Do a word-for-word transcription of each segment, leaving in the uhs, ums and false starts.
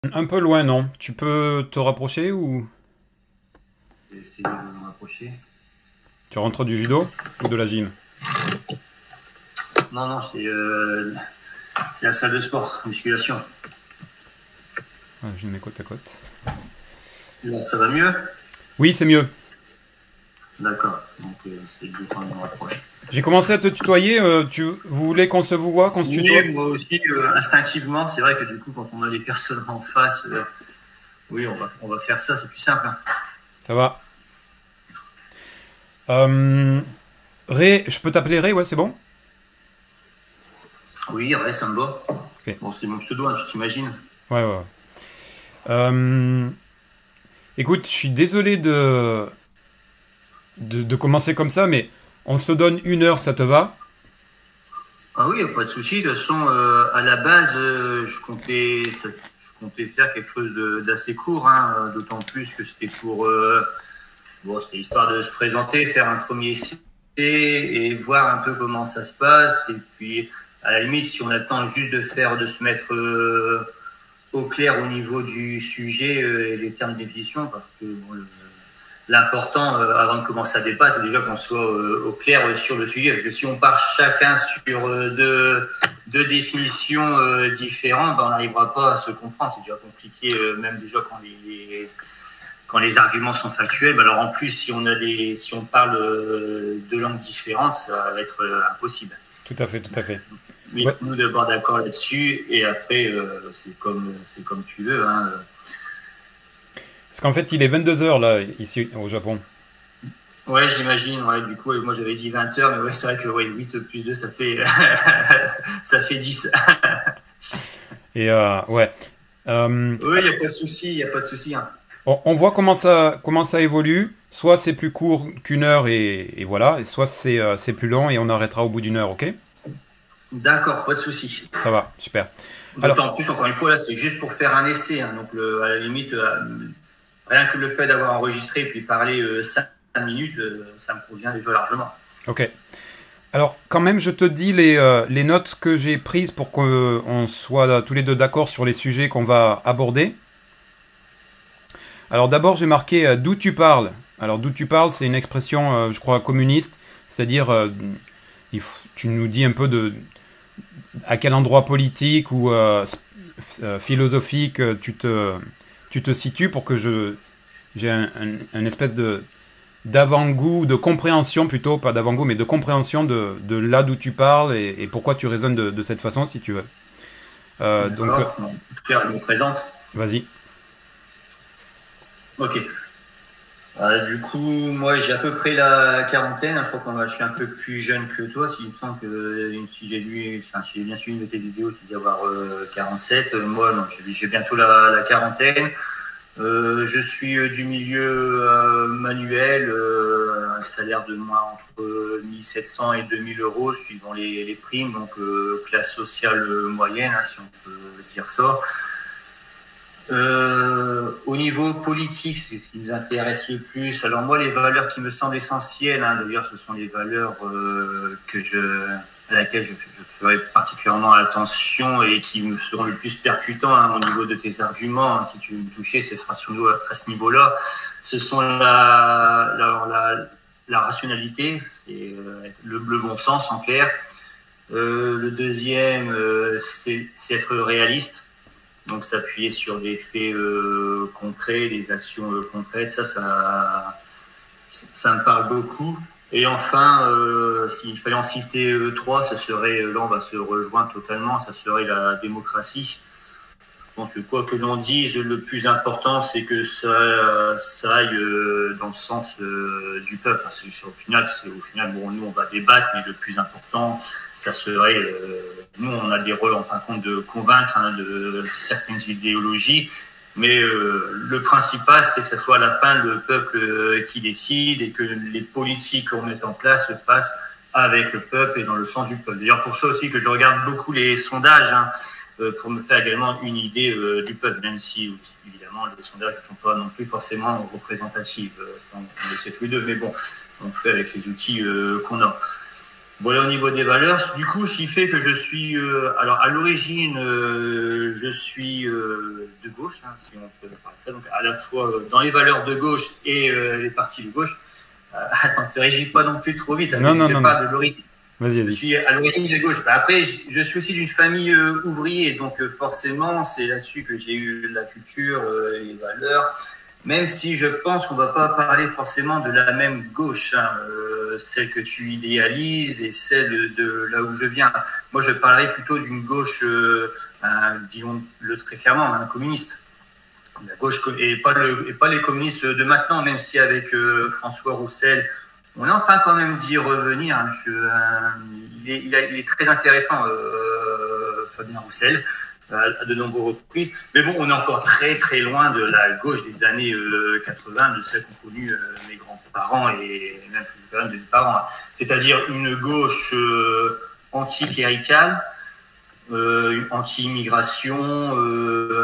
Un peu loin, non? Tu peux te rapprocher ou J'ai essayé de me rapprocher. tu rentres du judo ou de la gym? Non, non, c'est euh, c'est la salle de sport, musculation. Ouais, je mets côte à côte. Là, ça va mieux? Oui, c'est mieux. D'accord. Donc, euh, c'est le temps de me rapprocher. J'ai commencé à te tutoyer. euh, tu, vous voulez qu'on se vous voit, qu'on se tutoie? Oui, moi aussi, euh, instinctivement, c'est vrai que du coup, quand on a des personnes en face, euh, oui, on va, on va faire ça, c'est plus simple. Hein. Ça va. Euh, Ray, je peux t'appeler Ray, ouais, c'est bon? Oui, ouais, ça me va. Ok. Bon, c'est mon pseudo, hein, tu t'imagines. Ouais, ouais, ouais. Euh, Écoute, je suis désolé de, de, de commencer comme ça, mais on se donne une heure, ça te va? Ah oui, y a pas de souci. De toute façon, euh, à la base, euh, je comptais, ça- je comptais faire quelque chose de- d'assez court, hein, d'autant plus que c'était pour euh, bon, c'était histoire de se présenter, faire un premier essai et voir un peu comment ça se passe. Et puis, à la limite, si on attend juste de faire, de se mettre euh, au clair au niveau du sujet euh, et des termes de définition, parce que bon, le- l'important, euh, avant de commencer à débattre, c'est déjà qu'on soit euh, au clair euh, sur le sujet. Parce que si on part chacun sur euh, deux, deux définitions euh, différentes, ben, on n'arrivera pas à se comprendre. C'est déjà compliqué, euh, même déjà quand les, quand les arguments sont factuels. Ben alors en plus, si on a des, si on parle euh, deux langues différentes, ça va être euh, impossible. Tout à fait, tout à fait. Ouais. Mettons-nous d'abord d'accord là-dessus, et après, euh, c'est comme, c'est comme tu veux. Hein. Parce qu'en fait, il est vingt-deux heures là, ici au Japon. Ouais, j'imagine. Ouais, du coup, moi j'avais dit vingt heures, mais ouais, c'est vrai que ouais, huit plus deux, ça fait, ça fait dix. Et euh, ouais. Euh, Oui, il n'y a pas de souci, il n'y a pas de souci. Hein. on, on voit comment ça, comment ça évolue. Soit c'est plus court qu'une heure et, et voilà, et soit c'est euh, c'est plus long et on arrêtera au bout d'une heure, ok? D'accord, pas de souci. Ça va, super. Alors, D'autant plus, encore une fois, là, c'est juste pour faire un essai. Hein, donc, le, à la limite, euh, rien que le fait d'avoir enregistré et puis parler euh, cinq minutes, euh, ça me convient déjà largement. ok. Alors, quand même, je te dis les, euh, les notes que j'ai prises pour qu'on soit tous les deux d'accord sur les sujets qu'on va aborder. Alors, d'abord, j'ai marqué euh, d'où tu parles. Alors, d'où tu parles, c'est une expression, euh, je crois, communiste. C'est-à-dire, euh, il faut- tu nous dis un peu de à quel endroit politique ou euh, euh, philosophique euh, tu te, tu te situes pour que je j'ai un, un- un espèce de d'avant-goût, de compréhension plutôt, pas d'avant-goût, mais de compréhension de, de là d'où tu parles et, et pourquoi tu raisonnes de, de cette façon, si tu veux. Euh, donc, euh, D'accord. Bon, Claire, je me présente. vas-y. Ok. Euh, du coup, moi, j'ai à peu près la quarantaine. Je crois que je suis un peu plus jeune que toi. Si, il me semble que euh, si j'ai lu, enfin, si j'ai bien suivi une de tes vidéos, tu dis avoir euh, quarante-sept. Euh, moi, non, j'ai j'ai bientôt la, la quarantaine. Euh, je suis euh, du milieu euh, manuel, euh, un salaire de moins entre mille sept cents et deux mille euros suivant les, les primes, donc euh, classe sociale moyenne, hein, si on peut dire ça. Euh, au niveau politique, c'est ce qui nous intéresse le plus. Alors moi, les valeurs qui me semblent essentielles, hein, d'ailleurs, ce sont les valeurs euh, que je, à laquelle je, je ferai particulièrement attention et qui me seront le plus percutants hein, au niveau de tes arguments. Hein, si tu veux me toucher, ce sera sur nous à, à ce niveau-là. Ce sont la, la, la, la rationalité, c'est euh, le, le bon sens en clair. Euh, le deuxième, euh, c'est être réaliste. Donc s'appuyer sur des faits euh, concrets, des actions euh, concrètes, ça, ça, ça me parle beaucoup. Et enfin, euh, s'il fallait en citer euh, trois, ça serait, là on va se rejoindre totalement, ça serait la démocratie. Je pense que quoi que l'on dise, le plus important, c'est que ça, ça aille euh, dans le sens euh, du peuple. Parce que au final, c'est au final, bon, nous on va débattre, mais le plus important, ça serait, euh, nous on a des rôles en fin de compte de convaincre hein, de certaines idéologies, mais euh, le principal, c'est que ce soit à la fin le peuple euh, qui décide et que les politiques qu'on met en place se fassent avec le peuple et dans le sens du peuple. D'ailleurs, pour ça aussi que je regarde beaucoup les sondages. Hein, pour me faire également une idée euh, du peuple, même si évidemment les sondages ne sont pas non plus forcément représentatifs, euh, on, on le sait tous les deux, mais bon, on fait avec les outils euh, qu'on a. Voilà, au niveau des valeurs, du coup, ce qui fait que je suis, euh, alors à l'origine, euh, je suis euh, de gauche, hein, si on peut parler de ça, donc à la fois euh, dans les valeurs de gauche et euh, les partis de gauche. Euh, attends, te réagis pas non plus trop vite, hein, Non, non, je non, parle non. de l'origine. Vas-y, Je vas-y. suis à l'origine de gauche. Bah, après, je, je suis aussi d'une famille euh, ouvrière, donc euh, forcément, c'est là-dessus que j'ai eu la culture, euh, les valeurs. Même si je pense qu'on ne va pas parler forcément de la même gauche, hein, euh, celle que tu idéalises et celle de là où je viens. Moi, je parlerais plutôt d'une gauche, euh, un, disons-le très clairement, un communiste. La gauche et pas, le, et pas les communistes de maintenant, même si avec euh, François Roussel, on est en train quand même d'y revenir. Hein. Je, euh, il, est, il, a, il est très intéressant, euh, Fabien Roussel, à de nombreuses reprises. Mais bon, on est encore très très loin de la gauche des années euh, quatre-vingts, de celle qu'ont connue euh, mes grands-parents et même plus de mes parents. C'est-à-dire une gauche euh, anti-cléricale, euh, anti-immigration, euh,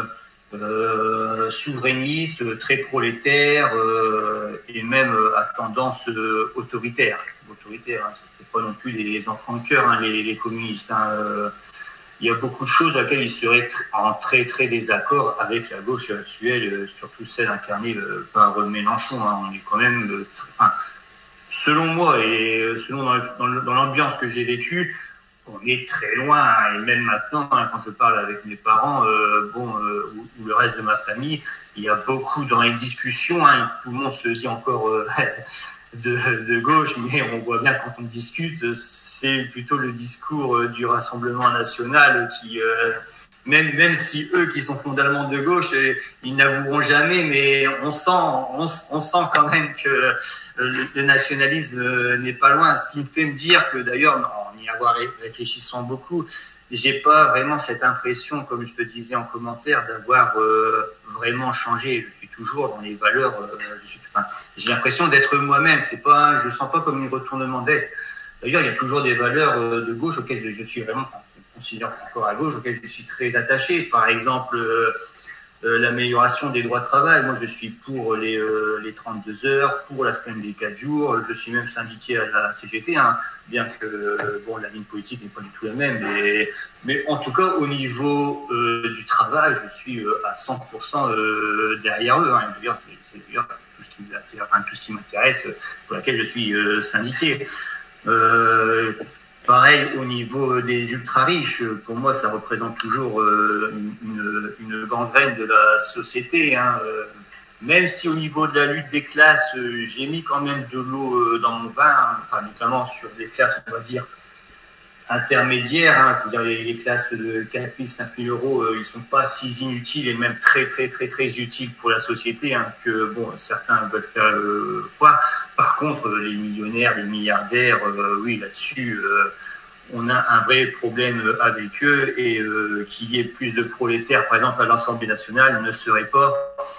euh, souverainiste, très prolétaire euh, et même à tendance euh, autoritaire. autoritaire hein. C'est pas non plus des enfants de cœur, hein, les, les communistes. Hein, euh, il y a beaucoup de choses à laquelle ils seraient en très très désaccord avec la gauche actuelle, surtout celle incarnée par Mélenchon. Hein. On est quand même, enfin, selon moi et selon dans l'ambiance que j'ai vécue, on est très loin. Hein. Et même maintenant, hein, quand je parle avec mes parents, euh, bon, euh, ou, ou le reste de ma famille, il y a beaucoup dans les discussions. Hein, tout le monde se dit encore. Euh, De, de gauche, mais on voit bien quand on discute, c'est plutôt le discours du Rassemblement national qui, euh, même, même si eux qui sont fondamentalement de gauche, ils n'avoueront jamais, mais on sent, on, on sent quand même que le, le nationalisme n'est pas loin. Ce qui me fait me dire que d'ailleurs, en y avoir réfléchissant beaucoup, j'ai pas vraiment cette impression, comme je te disais en commentaire, d'avoir euh, vraiment changé. Je suis toujours dans les valeurs. Euh, je suis, enfin, j'ai l'impression d'être moi-même. C'est pas, je sens pas comme un retournement d'est. D'ailleurs, il y a toujours des valeurs euh, de gauche auxquelles je, je suis vraiment, enfin, je me considère encore à gauche, auxquelles je suis très attaché. Par exemple, euh, euh, l'amélioration des droits de travail. Moi, je suis pour les, euh, les trente-deux heures, pour la semaine des quatre jours. Je suis même syndiqué à la C G T, hein, bien que euh, bon, la ligne politique n'est pas du tout la même. Mais, mais en tout cas, au niveau euh, du travail, je suis euh, à cent pour cent euh, derrière eux. Hein. D'ailleurs, c'est, c'est d'ailleurs tout ce qui, enfin, tout ce qui m'intéresse, pour laquelle je suis euh, syndiqué. Euh, Pareil, au niveau des ultra-riches, pour moi, ça représente toujours euh, une, une gangrène de la société. Hein. Même si au niveau de la lutte des classes, euh, j'ai mis quand même de l'eau euh, dans mon vin, hein, enfin, notamment sur des classes, on va dire, intermédiaires, hein, c'est-à-dire les, les classes de quatre mille, cinq mille euros, euh, ils ne sont pas si inutiles et même très, très, très, très utiles pour la société hein, que bon, certains veulent faire euh, quoi. Par contre, les millionnaires, les milliardaires, euh, oui, là-dessus, euh, on a un vrai problème avec eux et euh, qu'il y ait plus de prolétaires, par exemple, à l'Assemblée nationale, ne serait pas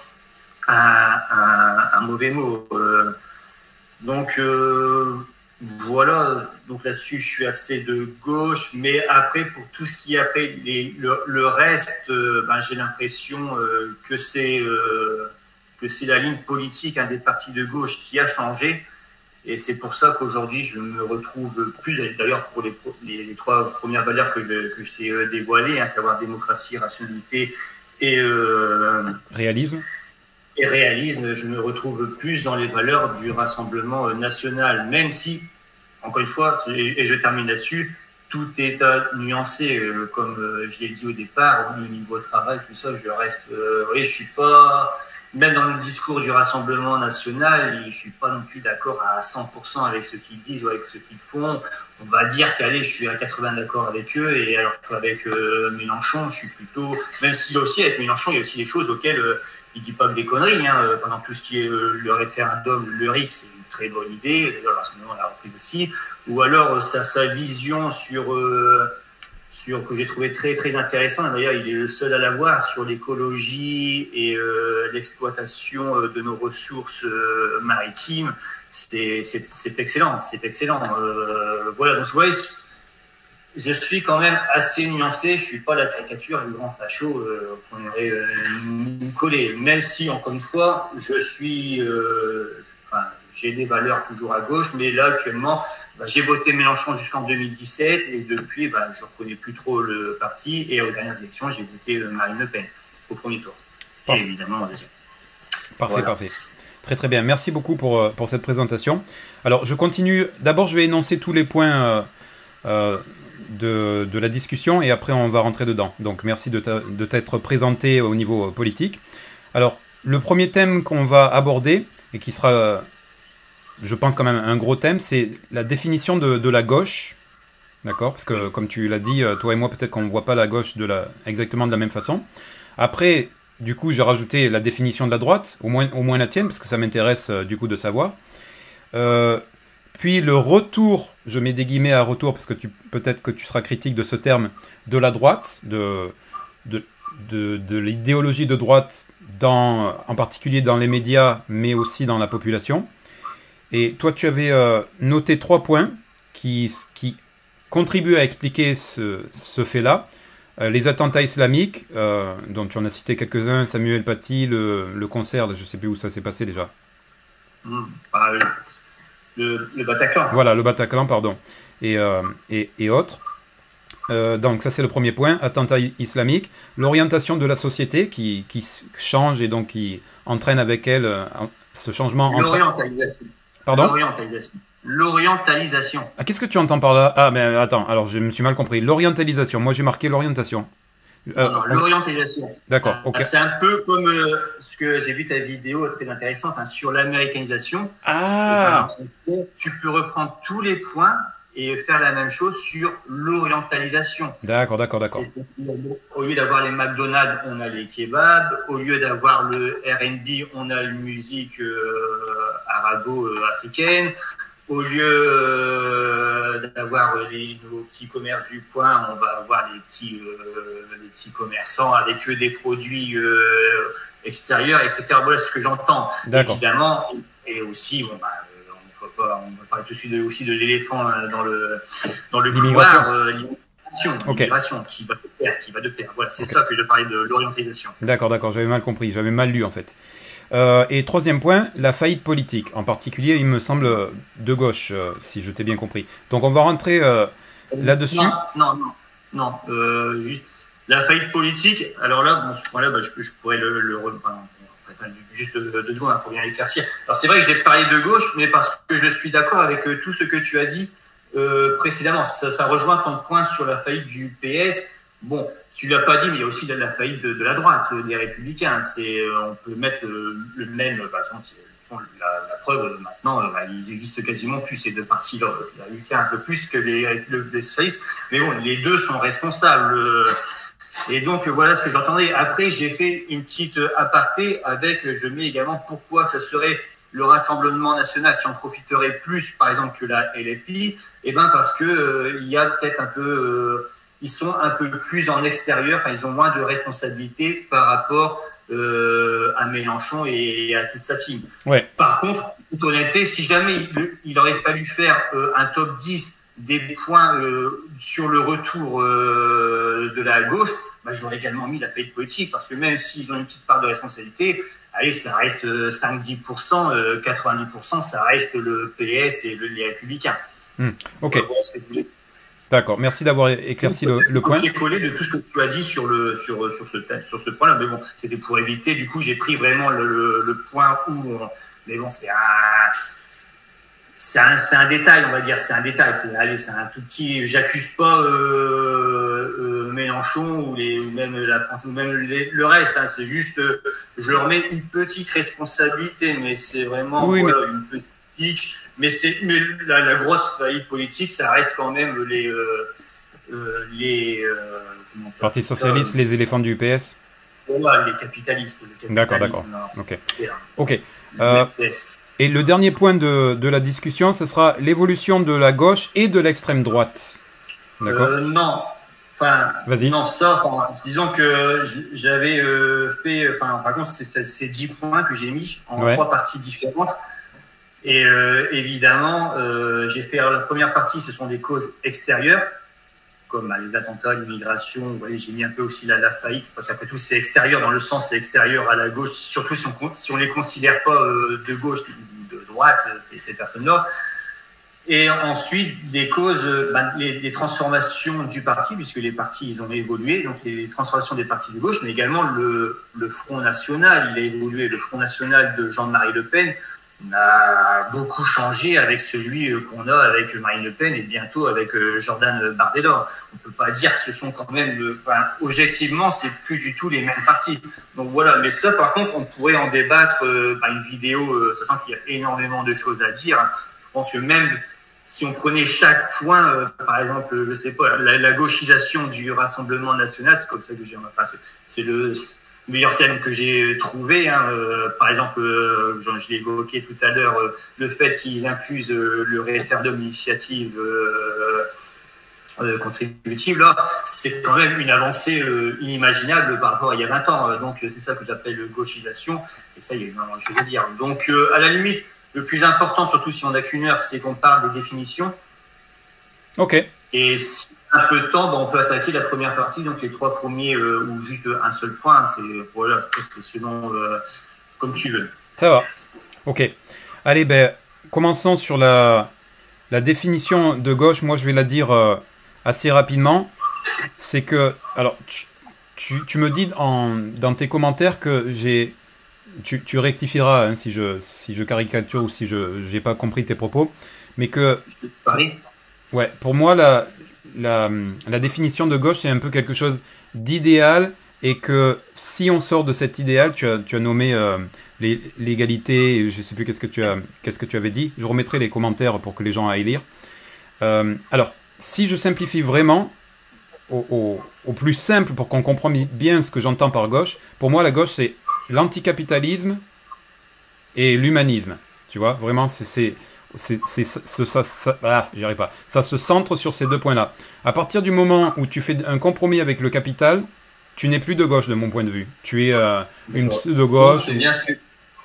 un, un, un mauvais mot. Euh, donc, euh, voilà. Donc là-dessus, je suis assez de gauche. Mais après, pour tout ce qui est après, les, le, le reste, euh, ben, j'ai l'impression euh, que c'est... Euh, que c'est la ligne politique hein, des partis de gauche qui a changé. Et c'est pour ça qu'aujourd'hui, je me retrouve plus, d'ailleurs, pour les, les, les trois premières valeurs que je, que je t'ai dévoilées, à hein, savoir démocratie, rationalité et, euh, réalisme. Et réalisme, je me retrouve plus dans les valeurs du Rassemblement national, même si, encore une fois, et, et je termine là-dessus, tout est à nuancer, euh, comme euh, je l'ai dit au départ, au niveau travail, tout ça, je reste, euh, oui, je suis pas... Même dans le discours du Rassemblement national, je ne suis pas non plus d'accord à cent pour cent avec ce qu'ils disent ou avec ce qu'ils font. On va dire qu'allez, je suis à quatre-vingts d'accord avec eux, et alors qu'avec euh, Mélenchon, je suis plutôt... Même si aussi, avec Mélenchon, il y a aussi des choses auxquelles euh, il ne dit pas que des conneries. Hein. Pendant tout ce qui est euh, le référendum, le R I C, c'est une très bonne idée. D'ailleurs, le Rassemblement l'a repris aussi. Ou alors, euh, sa, sa vision sur... Euh, Sur, que j'ai trouvé très très intéressant. D'ailleurs, il est le seul à l'avoir sur l'écologie et euh, l'exploitation de nos ressources euh, maritimes. C'est, c'est, c'est excellent, c'est excellent. Euh, voilà, donc vous voyez, je suis quand même assez nuancé. Je suis pas la caricature du grand facho euh, qu'on aurait euh, nous collé. Même si, encore une fois, je suis, euh, enfin, j'ai des valeurs toujours à gauche, mais là, actuellement, bah, j'ai voté Mélenchon jusqu'en deux mille dix-sept et depuis, bah, je ne reconnais plus trop le parti. Et aux dernières élections, j'ai voté euh, Marine Le Pen au premier tour. Parfait. Et évidemment, au deuxième. Parfait, voilà. Parfait. Très très bien. Merci beaucoup pour, pour cette présentation. Alors, je continue. D'abord, je vais énoncer tous les points euh, euh, de, de la discussion et après, on va rentrer dedans. Donc, merci de t'être présenté au niveau politique. Alors, le premier thème qu'on va aborder et qui sera, je pense, quand même un gros thème, c'est la définition de, de la gauche. D'accord? Parce que, comme tu l'as dit, toi et moi, peut-être qu'on ne voit pas la gauche de la, exactement de la même façon. Après, du coup, j'ai rajouté la définition de la droite, au moins, au moins la tienne, parce que ça m'intéresse euh, du coup de savoir. Euh, puis le retour, je mets des guillemets à retour, parce que tu, peut-être que tu seras critique de ce terme, de la droite, de, de, de, de l'idéologie de droite, dans, en particulier dans les médias, mais aussi dans la population. Et toi, tu avais euh, noté trois points qui, qui contribuent à expliquer ce, ce fait-là. Les attentats islamiques, euh, dont tu en as cité quelques-uns, Samuel Paty, le, le concert, je ne sais plus où ça s'est passé déjà. Mmh, bah, le, le Bataclan. Voilà, le Bataclan, pardon. Et, euh, et, et autres. Euh, donc ça c'est le premier point, attentats islamiques. L'orientation de la société qui, qui change et donc qui entraîne avec elle euh, ce changement. L'orientalisation. Pardon ? L'orientalisation. L'orientalisation. Ah, qu'est-ce que tu entends par là? Ah, ben attends, alors je me suis mal compris. L'orientalisation, moi j'ai marqué l'orientation. Euh, non, non, l'orientalisation. D'accord, euh, ok. C'est un peu comme euh, ce que j'ai vu ta vidéo très intéressante hein, sur l'américanisation. Ah et ben, tu peux reprendre tous les points et faire la même chose sur l'orientalisation. D'accord, d'accord, d'accord. Au lieu d'avoir les McDonald's, on a les kebabs. Au lieu d'avoir le R and B, on a une musique euh, arabo-africaine. Au lieu euh, d'avoir les, nos petits commerces du coin, on va avoir les petits, euh, les petits commerçants avec eux des produits euh, extérieurs, et cetera. Voilà ce que j'entends. Évidemment, et aussi, bon, bah, on va pas, on va parler tout de suite de, aussi de l'éléphant dans le dans le couloir, euh, l'immigration, okay. l'immigration qui va de pair, qui va de pair. Voilà, c'est okay. Ça que je parlais de l'orientalisation. D'accord, d'accord, j'avais mal compris, j'avais mal lu en fait. Euh, et troisième point, la faillite politique, en particulier, il me semble, de gauche, euh, si je t'ai bien compris. Donc on va rentrer euh, là-dessus. Non, non, non, non. Euh, juste la faillite politique, alors là, bon, ce point-là, bah, je, je pourrais le... le enfin, juste deux secondes pour bien l'éclaircir. Alors c'est vrai que j'ai parlé de gauche, mais parce que je suis d'accord avec tout ce que tu as dit euh, précédemment. Ça, ça rejoint ton point sur la faillite du P S. Bon, tu l'as pas dit, mais il y a aussi la, la faillite de, de la droite, des Républicains. C'est, on peut mettre le, le même, par exemple, la, la preuve maintenant, bah, ils existent quasiment plus ces deux partis-là. Il y a eu qu'un peu plus que les, les socialistes, mais bon, les deux sont responsables. Et donc voilà ce que j'entendais. Après, j'ai fait une petite aparté avec, je mets également pourquoi ça serait le Rassemblement national qui en profiterait plus, par exemple, que la L F I. Eh ben parce que euh, il y a peut-être un peu euh, ils sont un peu plus en extérieur, enfin, ils ont moins de responsabilités par rapport euh, à Mélenchon et à toute sa team. Ouais. Par contre, toute honnêteté, si jamais il, il aurait fallu faire euh, un top dix des points euh, sur le retour euh, de la gauche, bah, j'aurais également mis la faillite politique, parce que même s'ils ont une petite part de responsabilité, allez, ça reste cinq à dix pour cent, euh, quatre-vingt-dix pour cent, ça reste le P S et le, les Républicains. Mmh. Ok. Donc, d'accord, merci d'avoir éclairci le, le point. J'ai collé de tout ce que tu as dit sur, le, sur, sur ce, sur ce point-là, mais bon, c'était pour éviter. Du coup, j'ai pris vraiment le, le, le point où. On, mais bon, c'est un, c'est un, c'est un détail, on va dire. C'est un détail. C'est, allez, c'est un tout petit. J'accuse pas euh, euh, Mélenchon ou, les, ou même la France ou même les, le reste. Hein, c'est juste, euh, je leur mets une petite responsabilité, mais c'est vraiment oui, voilà, mais... une petite. Mais, c'est, mais la, la grosse faillite politique, ça reste quand même les, euh, euh, les euh, Parti socialiste, les éléphants du P S. Voilà, les capitalistes. Le d'accord, d'accord. Ok. Ok. Euh, et le dernier point de, de la discussion, ce sera l'évolution de la gauche et de l'extrême droite. D'accord. Euh, non. Enfin, vas-y. Non, ça, enfin, disons que j'avais euh, fait, enfin, par contre, c'est ces dix points que j'ai mis en ouais. trois parties différentes. Et euh, évidemment, euh, j'ai fait alors, la première partie, ce sont des causes extérieures, comme bah, les attentats, l'immigration. Vous voyez, j'ai mis un peu aussi la, la faillite, parce qu'après tout, c'est extérieur dans le sens, c'est extérieur à la gauche, surtout si on si on les considère pas euh, de gauche, de droite. droite, ces, ces personnes-là. Et ensuite, des causes, ben, les, les transformations du parti, puisque les partis, ils ont évolué, donc les transformations des partis de gauche, mais également le, le Front National, il a évolué. Le Front National de Jean-Marie Le Pen a beaucoup changé avec celui qu'on a avec Marine Le Pen et bientôt avec Jordan Bardella. On ne peut pas dire que ce sont quand même, enfin, objectivement, c'est plus du tout les mêmes partis. Donc voilà, mais ça, par contre, on pourrait en débattre euh, par une vidéo, euh, sachant qu'il y a énormément de choses à dire. Je pense que même si on prenait chaque point, euh, par exemple, je sais pas, la, la gauchisation du Rassemblement national, c'est comme ça que j'ai, enfin, c'est, c'est le meilleur thème que j'ai trouvé. Hein. Euh, par exemple, euh, je l'ai évoqué tout à l'heure, euh, le fait qu'ils inclusent euh, le référendum d'initiative euh, euh, contributive, là, c'est quand même une avancée euh, inimaginable par rapport à il y a vingt ans. Donc, c'est ça que j'appelle gauchisation. Et ça, il y a énormément de choses à dire. Donc, euh, à la limite, le plus important, surtout si on n'a qu'une heure, c'est qu'on parle des définitions. Ok. Et si on a un peu de temps, ben on peut attaquer la première partie, donc les trois premiers, euh, ou juste un seul point. C'est, voilà, c'est selon, euh, comme tu veux. Ça va. Ok. Allez, ben, commençons sur la, la définition de gauche. Moi, je vais la dire euh, assez rapidement. C'est que, alors, tu, tu, tu me dis en, dans tes commentaires que j'ai... Tu, tu rectifieras hein, si, je, si je caricature ou si je n'ai pas compris tes propos. Mais que... Je peux te parler ? Ouais, pour moi, la, la, la définition de gauche, c'est un peu quelque chose d'idéal et que si on sort de cet idéal, tu as, tu as nommé euh, les, l'égalité, je ne sais plus qu'est-ce que, tu as, qu'est-ce que tu avais dit. Je remettrai les commentaires pour que les gens aillent lire. Euh, alors, si je simplifie vraiment au, au, au plus simple pour qu'on comprenne bien ce que j'entends par gauche, pour moi, la gauche, c'est l'anticapitalisme et l'humanisme. Tu vois, vraiment, c'est... c'est C'est, c'est, c'est, ça, ça, ah, j'y arrive pas. Ça se centre sur ces deux points-là. À partir du moment où tu fais un compromis avec le capital, tu n'es plus de gauche de mon point de vue. Tu es euh, une pseudo-gauche, c'est bien ce que...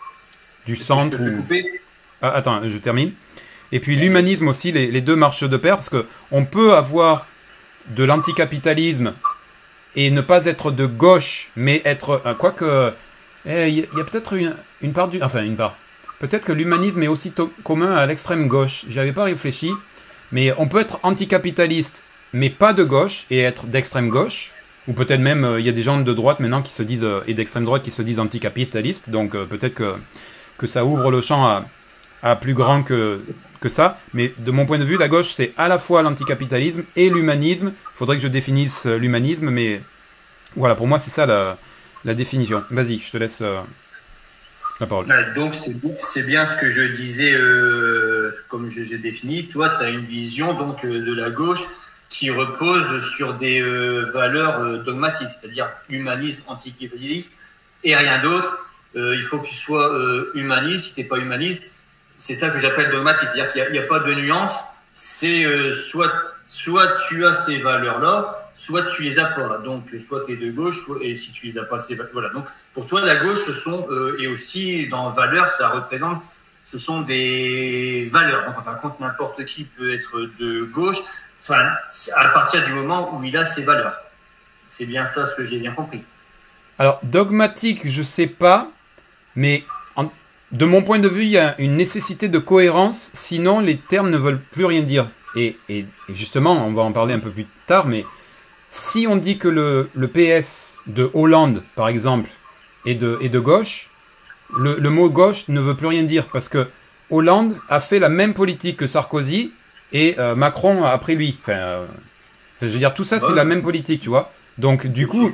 du centre. Ou... Ah, attends, je termine. Et puis l'humanisme aussi, les, les deux marchent de pair parce que on peut avoir de l'anticapitalisme et ne pas être de gauche, mais être euh, quoique il eh, y, y a peut-être une, une part du, enfin une part. Peut-être que l'humanisme est aussi to- commun à l'extrême gauche. J'y avais pas réfléchi, mais on peut être anticapitaliste, mais pas de gauche, et être d'extrême gauche. Ou peut-être même, il euh, y a des gens de droite maintenant qui se disent, euh, et d'extrême droite qui se disent anticapitalistes. Donc euh, peut-être que, que ça ouvre le champ à, à plus grand que, que ça. Mais de mon point de vue, la gauche, c'est à la fois l'anticapitalisme et l'humanisme. Il faudrait que je définisse euh, l'humanisme, mais voilà, pour moi, c'est ça la, la définition. Vas-y, je te laisse... Euh, la parole. Donc, c'est, c'est bien ce que je disais, euh, comme je, j'ai défini. Toi, tu as une vision donc, euh, de la gauche qui repose sur des euh, valeurs euh, dogmatiques, c'est-à-dire humanisme, anticapitaliste et rien d'autre. Euh, il faut que tu sois euh, humaniste. Si tu n'es pas humaniste, c'est ça que j'appelle dogmatique. C'est-à-dire qu'il n'y a, a pas de nuance. C'est euh, soit, soit tu as ces valeurs-là, soit tu les as pas. Donc, soit tu es de gauche, et si tu les as pas, c'est... Voilà. Donc, pour toi, la gauche, ce sont, euh, et aussi dans valeurs, ça représente, ce sont des valeurs. Donc, par contre, n'importe qui peut être de gauche, enfin, à partir du moment où il a ses valeurs. C'est bien ça ce que j'ai bien compris. Alors, dogmatique, je sais pas, mais en, de mon point de vue, il y a une nécessité de cohérence, sinon les termes ne veulent plus rien dire. Et, et, et justement, on va en parler un peu plus tard, mais si on dit que le, le P S de Hollande, par exemple, est de, est de gauche, le, le mot gauche ne veut plus rien dire, parce que Hollande a fait la même politique que Sarkozy, et euh, Macron après lui. Enfin, euh, je veux dire, tout ça, c'est la même politique, tu vois. Donc, du coup,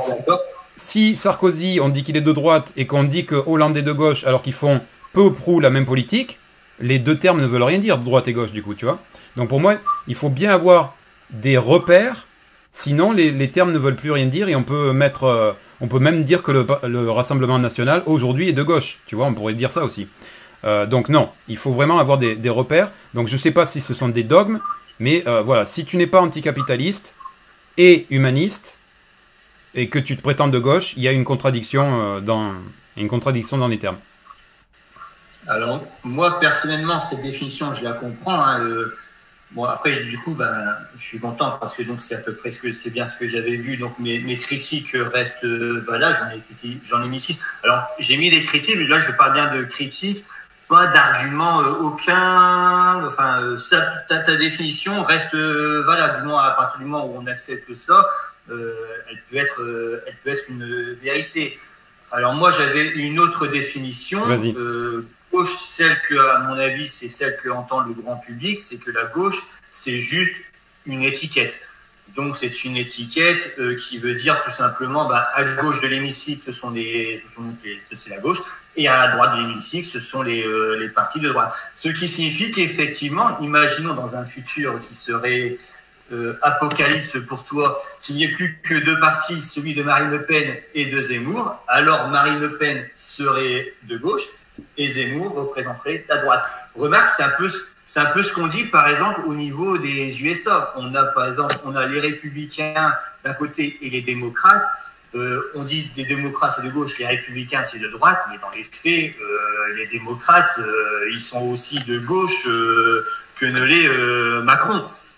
si Sarkozy, on dit qu'il est de droite, et qu'on dit que Hollande est de gauche, alors qu'ils font peu ou prou la même politique, les deux termes ne veulent rien dire, droite et gauche, du coup, tu vois. Donc, pour moi, il faut bien avoir des repères. Sinon, les, les termes ne veulent plus rien dire et on peut mettre, euh, on peut même dire que le, le Rassemblement national aujourd'hui est de gauche. Tu vois, on pourrait dire ça aussi. Euh, donc non, il faut vraiment avoir des, des repères. Donc je ne sais pas si ce sont des dogmes, mais euh, voilà, si tu n'es pas anticapitaliste et humaniste et que tu te prétends de gauche, il y a une contradiction euh, dans une contradiction dans les termes. Alors moi personnellement, cette définition, je la comprends. Hein, euh... Bon, après, du coup, ben, je suis content parce que donc c'est à peu près ce que c'est bien ce que j'avais vu. Donc mes, mes critiques restent, ben là, j'en ai, j'en ai mis six. Alors j'ai mis des critiques, mais là je parle bien de critiques, pas d'argument euh, aucun. Enfin, euh, ça, ta, ta définition reste euh, valable, du moins à partir du moment où on accepte ça, euh, elle peut être, euh, elle peut être une vérité. Alors moi, j'avais une autre définition. Euh, gauche, celle que, à mon avis, c'est celle que entend le grand public, c'est que la gauche, c'est juste une étiquette. Donc c'est une étiquette euh, qui veut dire tout simplement, bah, à gauche de l'hémicycle, ce sont les, ce sont les, c'est la gauche, et à droite de l'hémicycle, ce sont les, euh, les partis de droite. Ce qui signifie qu'effectivement, imaginons dans un futur qui serait euh, apocalypse pour toi, qu'il n'y ait plus que deux partis, celui de Marine Le Pen et de Zemmour, alors Marine Le Pen serait de gauche et Zemmour représenterait la droite. Remarque, c'est un peu C'est un peu ce qu'on dit, par exemple, au niveau des U S A. On a, par exemple, on a les républicains d'un côté et les démocrates. Euh, on dit les démocrates c'est de gauche, les républicains c'est de droite, mais dans les faits, euh, les démocrates, euh, ils sont aussi de gauche euh, que ne l'est euh, Macron.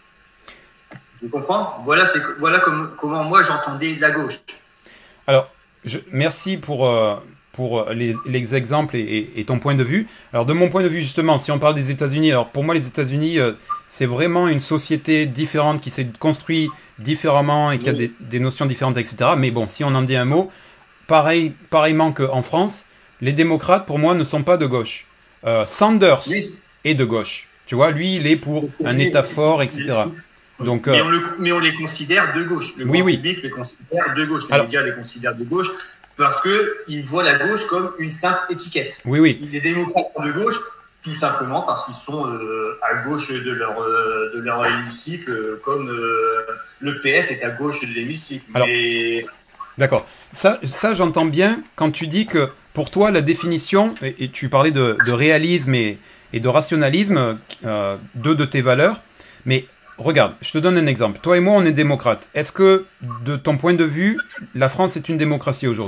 Tu comprends ? Voilà, c'est, voilà comme, comment moi j'entendais la gauche. Alors, je, merci pour... Euh... pour les, les exemples et, et, et ton point de vue. Alors de mon point de vue justement, si on parle des États-Unis, alors pour moi les États-Unis euh, c'est vraiment une société différente qui s'est construite différemment et qui a des, des notions différentes, et cetera. Mais bon, si on en dit un mot, pareil, pareillement qu'en France, les démocrates pour moi ne sont pas de gauche. Euh, Sanders oui. est de gauche. Tu vois, lui il est pour un État fort, et cetera. Donc, mais, euh, on le, mais on les considère de gauche. Le oui, grand oui. public les considère de gauche. Les alors, médias les considèrent de gauche. Parce qu'ils voient la gauche comme une simple étiquette. Oui, oui. Les démocrates sont de gauche, tout simplement parce qu'ils sont euh, à gauche de leur, euh, de leur hémicycle, euh, comme euh, le P S est à gauche de l'hémicycle. Mais... D'accord. Ça, ça j'entends bien quand tu dis que pour toi, la définition, et, et tu parlais de, de réalisme et, et de rationalisme, euh, deux de tes valeurs, mais regarde, je te donne un exemple. Toi et moi, on est démocrates. Est-ce que, de ton point de vue, la France est une démocratie aujourd'hui ?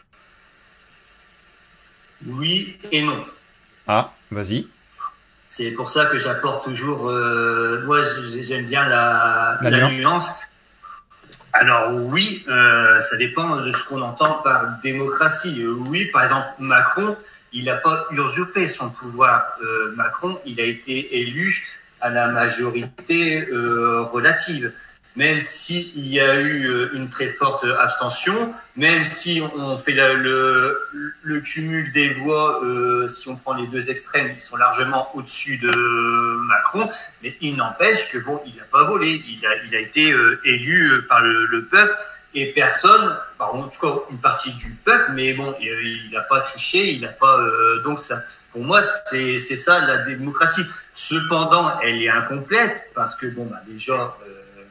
Oui et non. Ah, vas-y. C'est pour ça que j'apporte toujours... Euh, moi, j'aime bien la, la, la nuance. Alors oui, euh, ça dépend de ce qu'on entend par démocratie. Oui, par exemple, Macron, il n'a pas usurpé son pouvoir. Euh, Macron, il a été élu à la majorité euh, relative, même s'il y a eu euh, une très forte abstention, même si on fait la, le, le cumul des voix, euh, si on prend les deux extrêmes, ils sont largement au-dessus de Macron, mais il n'empêche que bon, il n'a pas volé, il a, il a été euh, élu par le, le peuple, et personne, en tout cas une partie du peuple, mais bon, il n'a pas triché, il n'a pas... Euh, donc ça... Pour moi, c'est, c'est ça la démocratie. Cependant, elle est incomplète parce que, bon, bah, déjà, euh,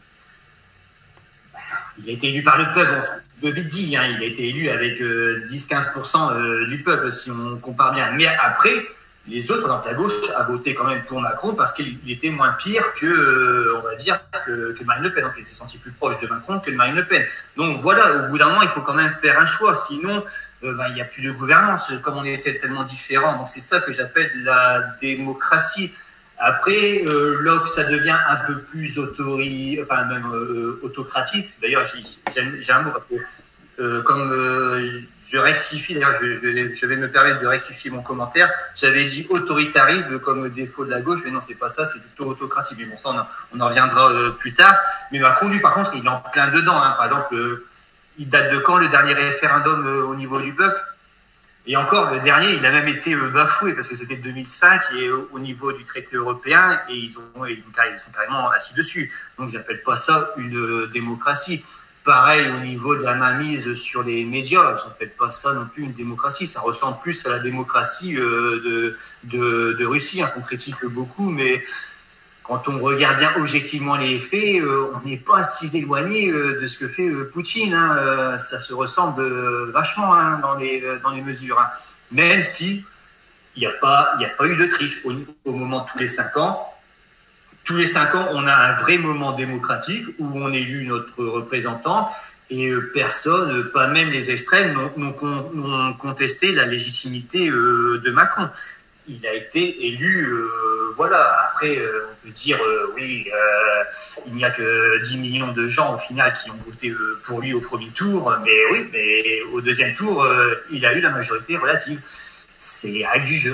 bah, il a été élu par le peuple. Bon, c'est un peu vite dit, hein, il a été élu avec euh, dix à quinze pour cent euh, du peuple, si on compare bien. Mais après, les autres, par exemple, la gauche a voté quand même pour Macron parce qu'il était moins pire que, euh, on va dire, que, que Marine Le Pen. Donc, il s'est senti plus proche de Macron que de Marine Le Pen. Donc, voilà, au bout d'un moment, il faut quand même faire un choix. Sinon, Euh, ben, il n'y a plus de gouvernance, comme on était tellement différents. Donc c'est ça que j'appelle la démocratie. Après, euh, là que ça devient un peu plus autori... enfin, même euh, autocratique, d'ailleurs j'ai, j'ai un mot, euh, comme euh, je rectifie, d'ailleurs je, je, je vais me permettre de rectifier mon commentaire, j'avais dit autoritarisme comme défaut de la gauche, mais non c'est pas ça, c'est plutôt autocratie. Mais bon, ça on en, on en reviendra euh, plus tard. Mais Macron, lui par contre, il est en plein dedans. Hein. Par exemple, euh, il date de quand le dernier référendum euh, au niveau du peuple ? Et encore, le dernier, il a même été euh, bafoué parce que c'était deux mille cinq et euh, au niveau du traité européen et ils, ont, ils, ont, ils sont carrément assis dessus. Donc, j'appelle pas ça une euh, démocratie. Pareil au niveau de la mainmise sur les médias, j'appelle pas ça non plus une démocratie. Ça ressemble plus à la démocratie euh, de, de, de Russie, hein, qu'on critique beaucoup, mais quand on regarde bien objectivement les faits, euh, on n'est pas si éloigné euh, de ce que fait euh, Poutine. Hein. Euh, ça se ressemble euh, vachement hein, dans, les, dans les mesures. Hein. Même si il n'y a, a pas eu de triche au, au moment de tous les cinq ans. Tous les cinq ans, on a un vrai moment démocratique où on élu notre représentant et euh, personne, pas même les extrêmes, n'ont, n'ont, n'ont contesté la légitimité euh, de Macron. Il a été élu, euh, voilà. Après, euh, on peut dire, euh, oui, euh, il n'y a que dix millions de gens au final qui ont voté euh, pour lui au premier tour, mais oui, mais au deuxième tour, euh, il a eu la majorité relative. C'est les règles du jeu.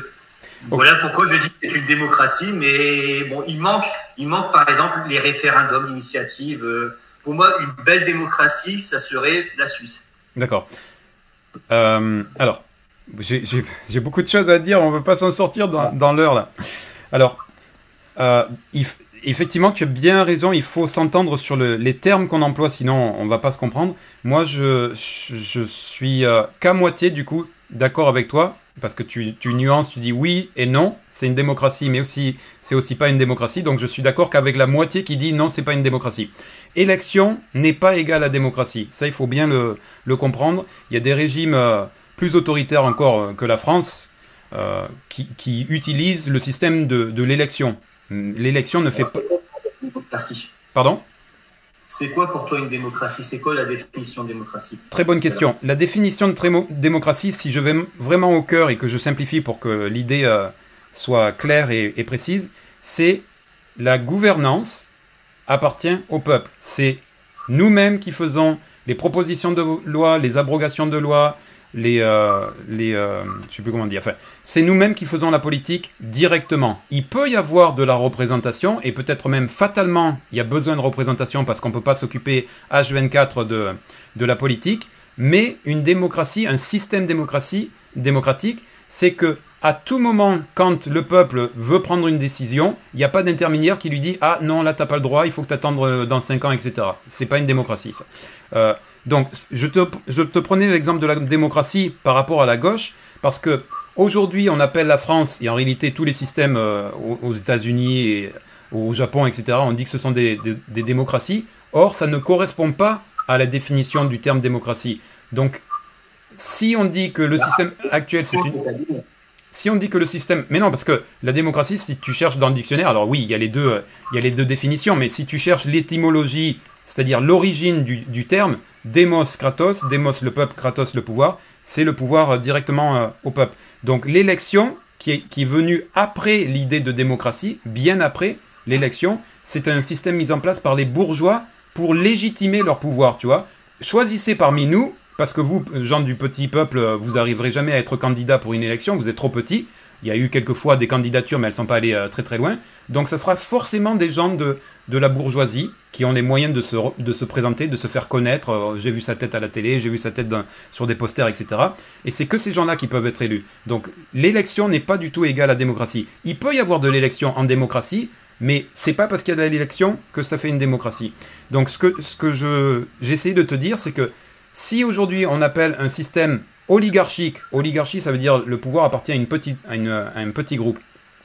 Voilà pourquoi je dis que c'est une démocratie, mais bon, il manque, il manque par exemple les référendums, l'initiative. Pour moi, une belle démocratie, ça serait la Suisse. D'accord. Euh, alors, j'ai beaucoup de choses à dire, on ne peut pas s'en sortir dans, dans l'heure là. Alors, euh, il, effectivement, tu as bien raison, il faut s'entendre sur le, les termes qu'on emploie, sinon on ne va pas se comprendre. Moi, je, je, je suis euh, qu'à moitié du coup d'accord avec toi, parce que tu, tu nuances, tu dis oui et non, c'est une démocratie, mais aussi c'est aussi pas une démocratie, donc je suis d'accord qu'avec la moitié qui dit non, c'est pas une démocratie. Élection n'est pas égale à démocratie, ça il faut bien le, le comprendre. Il y a des régimes euh, plus autoritaires encore euh, que la France euh, qui, qui utilisent le système de, de l'élection. L'élection ne fait pas... Démocratie. Pardon ? C'est quoi pour toi une démocratie? C'est quoi la définition de démocratie? Très bonne question. La définition de démocratie, si je vais vraiment au cœur et que je simplifie pour que l'idée euh, soit claire et, et précise, c'est la gouvernance appartient au peuple. C'est nous-mêmes qui faisons les propositions de loi, les abrogations de loi, les, euh, les euh, je sais plus comment dire. Enfin, c'est nous-mêmes qui faisons la politique directement. Il peut y avoir de la représentation et peut-être même fatalement, il y a besoin de représentation parce qu'on ne peut pas s'occuper H vingt-quatre de, de la politique. Mais une démocratie, un système démocratie, démocratique, c'est que à tout moment, quand le peuple veut prendre une décision, il n'y a pas d'intermédiaire qui lui dit « Ah non, là, tu n'as pas le droit, il faut que tu attendes dans cinq ans, et cetera » C'est pas une démocratie, ça. Euh, donc, je te, je te prenais l'exemple de la démocratie par rapport à la gauche, parce que aujourd'hui, on appelle la France, et en réalité, tous les systèmes euh, aux, aux États-Unis et au Japon, et cetera, on dit que ce sont des, des, des démocraties. Or, ça ne correspond pas à la définition du terme démocratie. Donc, si on dit que le système actuel, c'est une... Si on dit que le système... Mais non, parce que la démocratie, si tu cherches dans le dictionnaire, alors oui, il y a les deux, il y a les deux définitions, mais si tu cherches l'étymologie, c'est-à-dire l'origine du, du terme, démos, kratos, démos le peuple, kratos le pouvoir, c'est le pouvoir directement euh, au peuple. Donc l'élection, qui est, qui est venue après l'idée de démocratie, bien après l'élection, c'est un système mis en place par les bourgeois pour légitimer leur pouvoir, tu vois. Choisissez parmi nous... Parce que vous, gens du petit peuple, vous n'arriverez jamais à être candidat pour une élection, vous êtes trop petit. Il y a eu quelquefois des candidatures, mais elles ne sont pas allées euh, très très loin. Donc ce sera forcément des gens de, de la bourgeoisie qui ont les moyens de se, de se présenter, de se faire connaître. Euh, j'ai vu sa tête à la télé, j'ai vu sa tête dans, sur des posters, et cetera. Et c'est que ces gens-là qui peuvent être élus. Donc l'élection n'est pas du tout égale à la démocratie. Il peut y avoir de l'élection en démocratie, mais c'est pas parce qu'il y a de l'élection que ça fait une démocratie. Donc ce que, ce que je, j'essaie de te dire, c'est que si aujourd'hui on appelle un système oligarchique, oligarchie ça veut dire le pouvoir appartient à, une petite, à, une, à un petit groupe.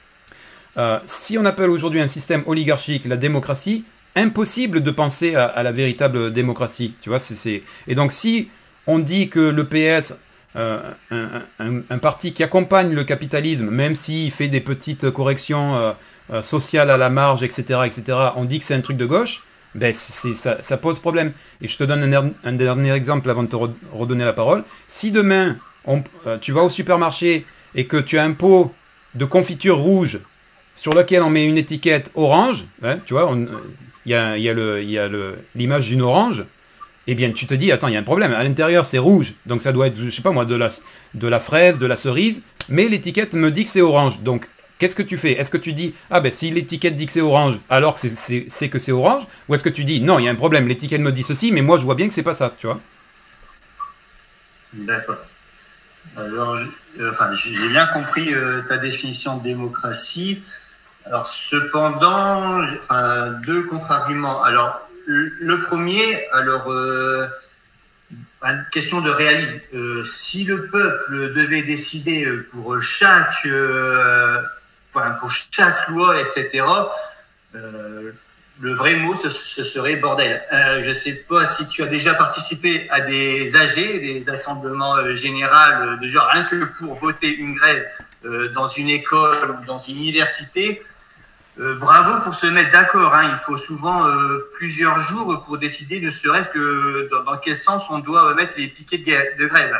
Euh, si on appelle aujourd'hui un système oligarchique la démocratie, impossible de penser à, à la véritable démocratie. Tu vois, c'est, c'est... Et donc si on dit que le P S, euh, un, un, un parti qui accompagne le capitalisme, même s'il fait des petites corrections euh, euh, sociales à la marge, et cetera, et cetera, on dit que c'est un truc de gauche, ben c'est, ça, ça pose problème. Et je te donne un, un dernier exemple avant de te redonner la parole. Si demain, on, euh, tu vas au supermarché et que tu as un pot de confiture rouge sur lequel on met une étiquette orange, hein, tu vois, il y a, y a, le, y a le, l'image d'une orange, eh bien tu te dis, attends, il y a un problème. À l'intérieur, c'est rouge, donc ça doit être, je sais pas moi, de la, de la fraise, de la cerise, mais l'étiquette me dit que c'est orange. Donc, qu'est-ce que tu fais? Est-ce que tu dis, ah ben si l'étiquette dit que c'est orange, alors que c'est, c'est, c'est que c'est orange? Ou est-ce que tu dis, non, il y a un problème, l'étiquette me dit ceci, mais moi je vois bien que c'est pas ça, tu vois? D'accord. Alors, euh, enfin, j'ai bien compris euh, ta définition de démocratie. Alors, cependant, enfin, deux contre-arguments. Alors, le, le premier, alors, euh, une question de réalisme. Euh, si le peuple devait décider pour chaque euh, pour chaque loi, et cetera, euh, le vrai mot, ce, ce serait bordel. Euh, je ne sais pas si tu as déjà participé à des A G, des assemblements euh, généraux, de genre rien que pour voter une grève euh, dans une école ou dans une université. Euh, bravo pour se mettre d'accord. Hein. Il faut souvent euh, plusieurs jours pour décider, ne serait-ce que dans, dans quel sens on doit mettre les piquets de, de grève.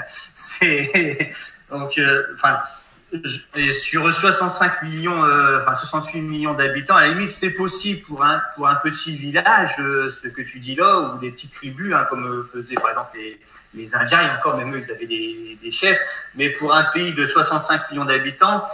C'est donc, euh, enfin. Et sur soixante-cinq millions, euh, enfin soixante-huit millions d'habitants, à la limite, c'est possible pour un, pour un petit village, euh, ce que tu dis là, ou des petites tribus, hein, comme euh, faisaient par exemple les, les Indiens, et encore même eux, ils avaient des, des chefs. Mais pour un pays de soixante-cinq millions d'habitants,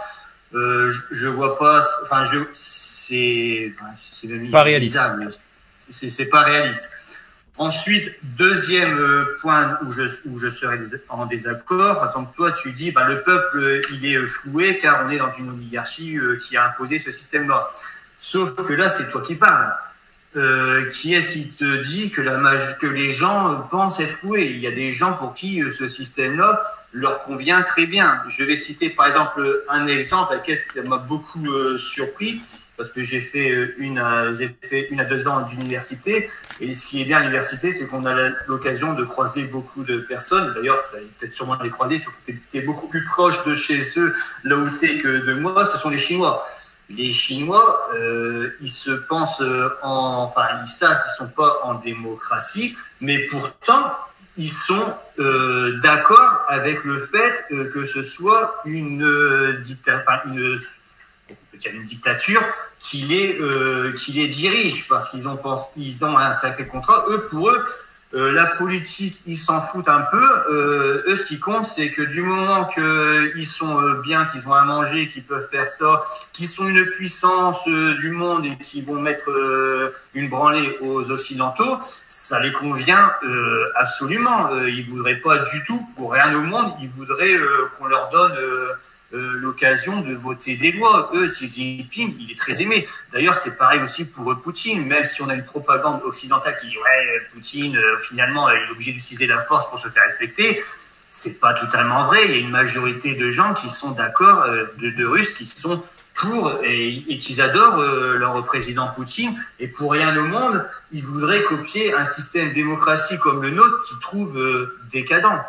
Euh, je, je vois pas. Enfin, je c'est c'est pas réaliste. C'est pas réaliste. Ensuite, deuxième point où je, où je serais en désaccord, par exemple, toi, tu dis, bah, le peuple, il est floué car on est dans une oligarchie qui a imposé ce système-là. Sauf que là, c'est toi qui parles. Euh, qui est-ce qui te dit que, la que les gens pensent être floués? Il y a des gens pour qui ce système-là leur convient très bien. Je vais citer, par exemple, un exemple à lequel ça m'a beaucoup euh, surpris. Parce que j'ai fait une, j'ai fait une à deux ans d'université. Et ce qui est bien à l'université, c'est qu'on a l'occasion de croiser beaucoup de personnes. D'ailleurs, vous allez peut-être sûrement les croiser, surtout que tu es beaucoup plus proche de chez eux, là où tu es, que de moi. Ce sont les Chinois. Les Chinois, euh, ils se pensent en... Enfin, ils savent qu'ils ne sont pas en démocratie, mais pourtant, ils sont euh, d'accord avec le fait euh, que ce soit une euh, dictature... Enfin, une, une dictature qui les, euh, qui les dirige, parce qu'ils ont, ils ont un sacré contrat. Eux, pour eux, euh, la politique, ils s'en foutent un peu. Euh, eux, ce qui compte, c'est que du moment qu'ils sont euh, bien, qu'ils ont à manger, qu'ils peuvent faire ça, qu'ils sont une puissance euh, du monde et qu'ils vont mettre euh, une branlée aux Occidentaux, ça les convient euh, absolument. Euh, ils ne voudraient pas du tout, pour rien au monde, ils voudraient euh, qu'on leur donne... Euh, Euh, l'occasion de voter des lois. Eux, Xi Jinping, il est très aimé. D'ailleurs, c'est pareil aussi pour Poutine, même si on a une propagande occidentale qui dit ouais, Poutine, euh, finalement, il est obligé d'utiliser la force pour se faire respecter. C'est pas totalement vrai. Il y a une majorité de gens qui sont d'accord, euh, de, de Russes, qui sont pour et, et qui adorent euh, leur président Poutine. Et pour rien au monde, ils voudraient copier un système démocratique comme le nôtre qu'ils trouvent euh, décadent.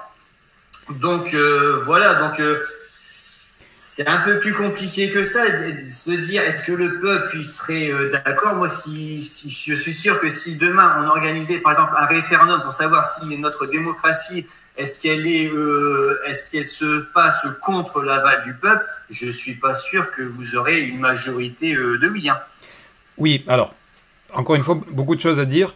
Donc euh, voilà. Donc euh, c'est un peu plus compliqué que ça, de se dire est-ce que le peuple il serait euh, d'accord. Moi, si, si je suis sûr que si demain on organisait par exemple un référendum pour savoir si notre démocratie est-ce qu'elle est, euh, est-ce qu'elle se passe contre l'aval du peuple, je suis pas sûr que vous aurez une majorité euh, de oui. Hein. Oui, alors encore une fois, beaucoup de choses à dire.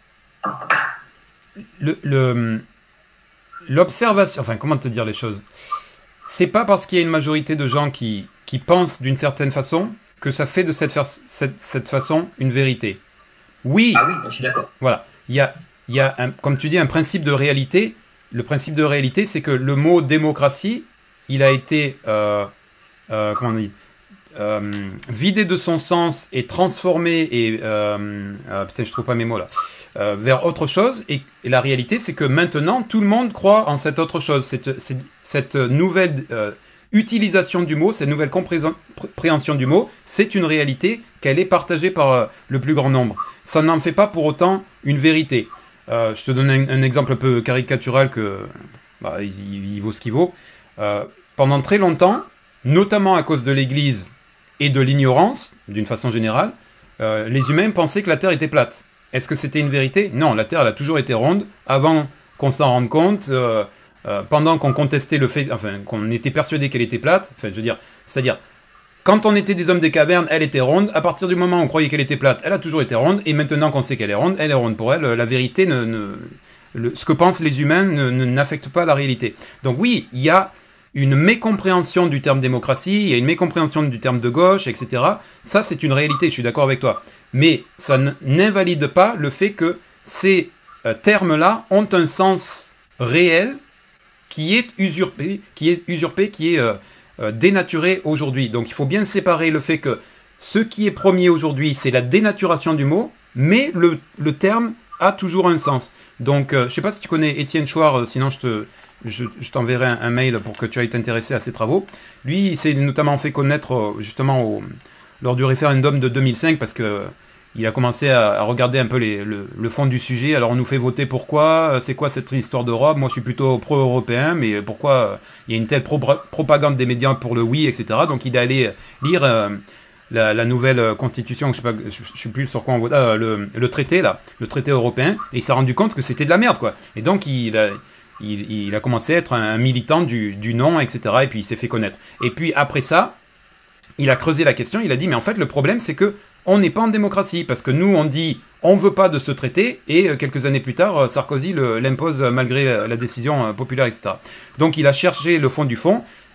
Le, le, l'observation, enfin comment te dire les choses. C'est pas parce qu'il y a une majorité de gens qui, qui pensent d'une certaine façon que ça fait de cette, cette, cette façon une vérité. Oui. Ah oui, je suis d'accord. Voilà. Il y a, il y a un, comme tu dis, un principe de réalité. Le principe de réalité, c'est que le mot démocratie, il a été, euh, euh, comment on dit, euh, vidé de son sens et transformé et, euh, euh, putain, je trouve pas mes mots là. Euh, vers autre chose, et, et la réalité c'est que maintenant tout le monde croit en cette autre chose, cette, cette, cette nouvelle euh, utilisation du mot, cette nouvelle compréhension du mot, c'est une réalité qu'elle est partagée par euh, le plus grand nombre. Ça n'en fait pas pour autant une vérité. Euh, je te donne un, un exemple un peu caricatural que bah, il, il vaut ce qu'il vaut. Euh, pendant très longtemps, notamment à cause de l'Église et de l'ignorance, d'une façon générale, euh, les humains pensaient que la Terre était plate. Est-ce que c'était une vérité? Non, la Terre elle a toujours été ronde, avant qu'on s'en rende compte, euh, euh, pendant qu'on contestait le fait, enfin, qu'on était persuadé qu'elle était plate, enfin, je veux dire, c'est-à-dire, quand on était des hommes des cavernes, elle était ronde, à partir du moment où on croyait qu'elle était plate, elle a toujours été ronde, et maintenant qu'on sait qu'elle est ronde, elle est ronde. Pour elle, la vérité, ne, ne, le, ce que pensent les humains ne, ne, n'affecte pas la réalité. Donc oui, il y a une mécompréhension du terme démocratie, il y a une mécompréhension du terme de gauche, et cetera. Ça, c'est une réalité, je suis d'accord avec toi. Mais ça n'invalide pas le fait que ces euh, termes-là ont un sens réel qui est usurpé, qui est, usurpé, qui est euh, euh, dénaturé aujourd'hui. Donc il faut bien séparer le fait que ce qui est premier aujourd'hui, c'est la dénaturation du mot, mais le, le terme a toujours un sens. Donc euh, je ne sais pas si tu connais Étienne Chouard, sinon je te... Je, je t'enverrai un, un mail pour que tu ailles t'intéresser à ses travaux. Lui, il s'est notamment fait connaître justement au, lors du référendum de deux mille cinq parce que il a commencé à, à regarder un peu les, le, le fond du sujet. Alors on nous fait voter pourquoi? C'est quoi cette histoire d'Europe? Moi je suis plutôt pro-européen, mais pourquoi il y a une telle pro propagande des médias pour le oui, et cetera. Donc il est allé lire euh, la, la nouvelle constitution, je sais pas, je, je sais plus sur quoi on vote, euh, le, le traité là, le traité européen, et il s'est rendu compte que c'était de la merde quoi. Et donc il a Il, il a commencé à être un militant du, du non, et cetera. Et puis il s'est fait connaître. Et puis après ça, il a creusé la question, il a dit, mais en fait le problème c'est que on n'est pas en démocratie, parce que nous on dit, on veut pas de ce traité, et quelques années plus tard, Sarkozy l'impose malgré la décision populaire, et cetera. Donc il a cherché le fond du fond,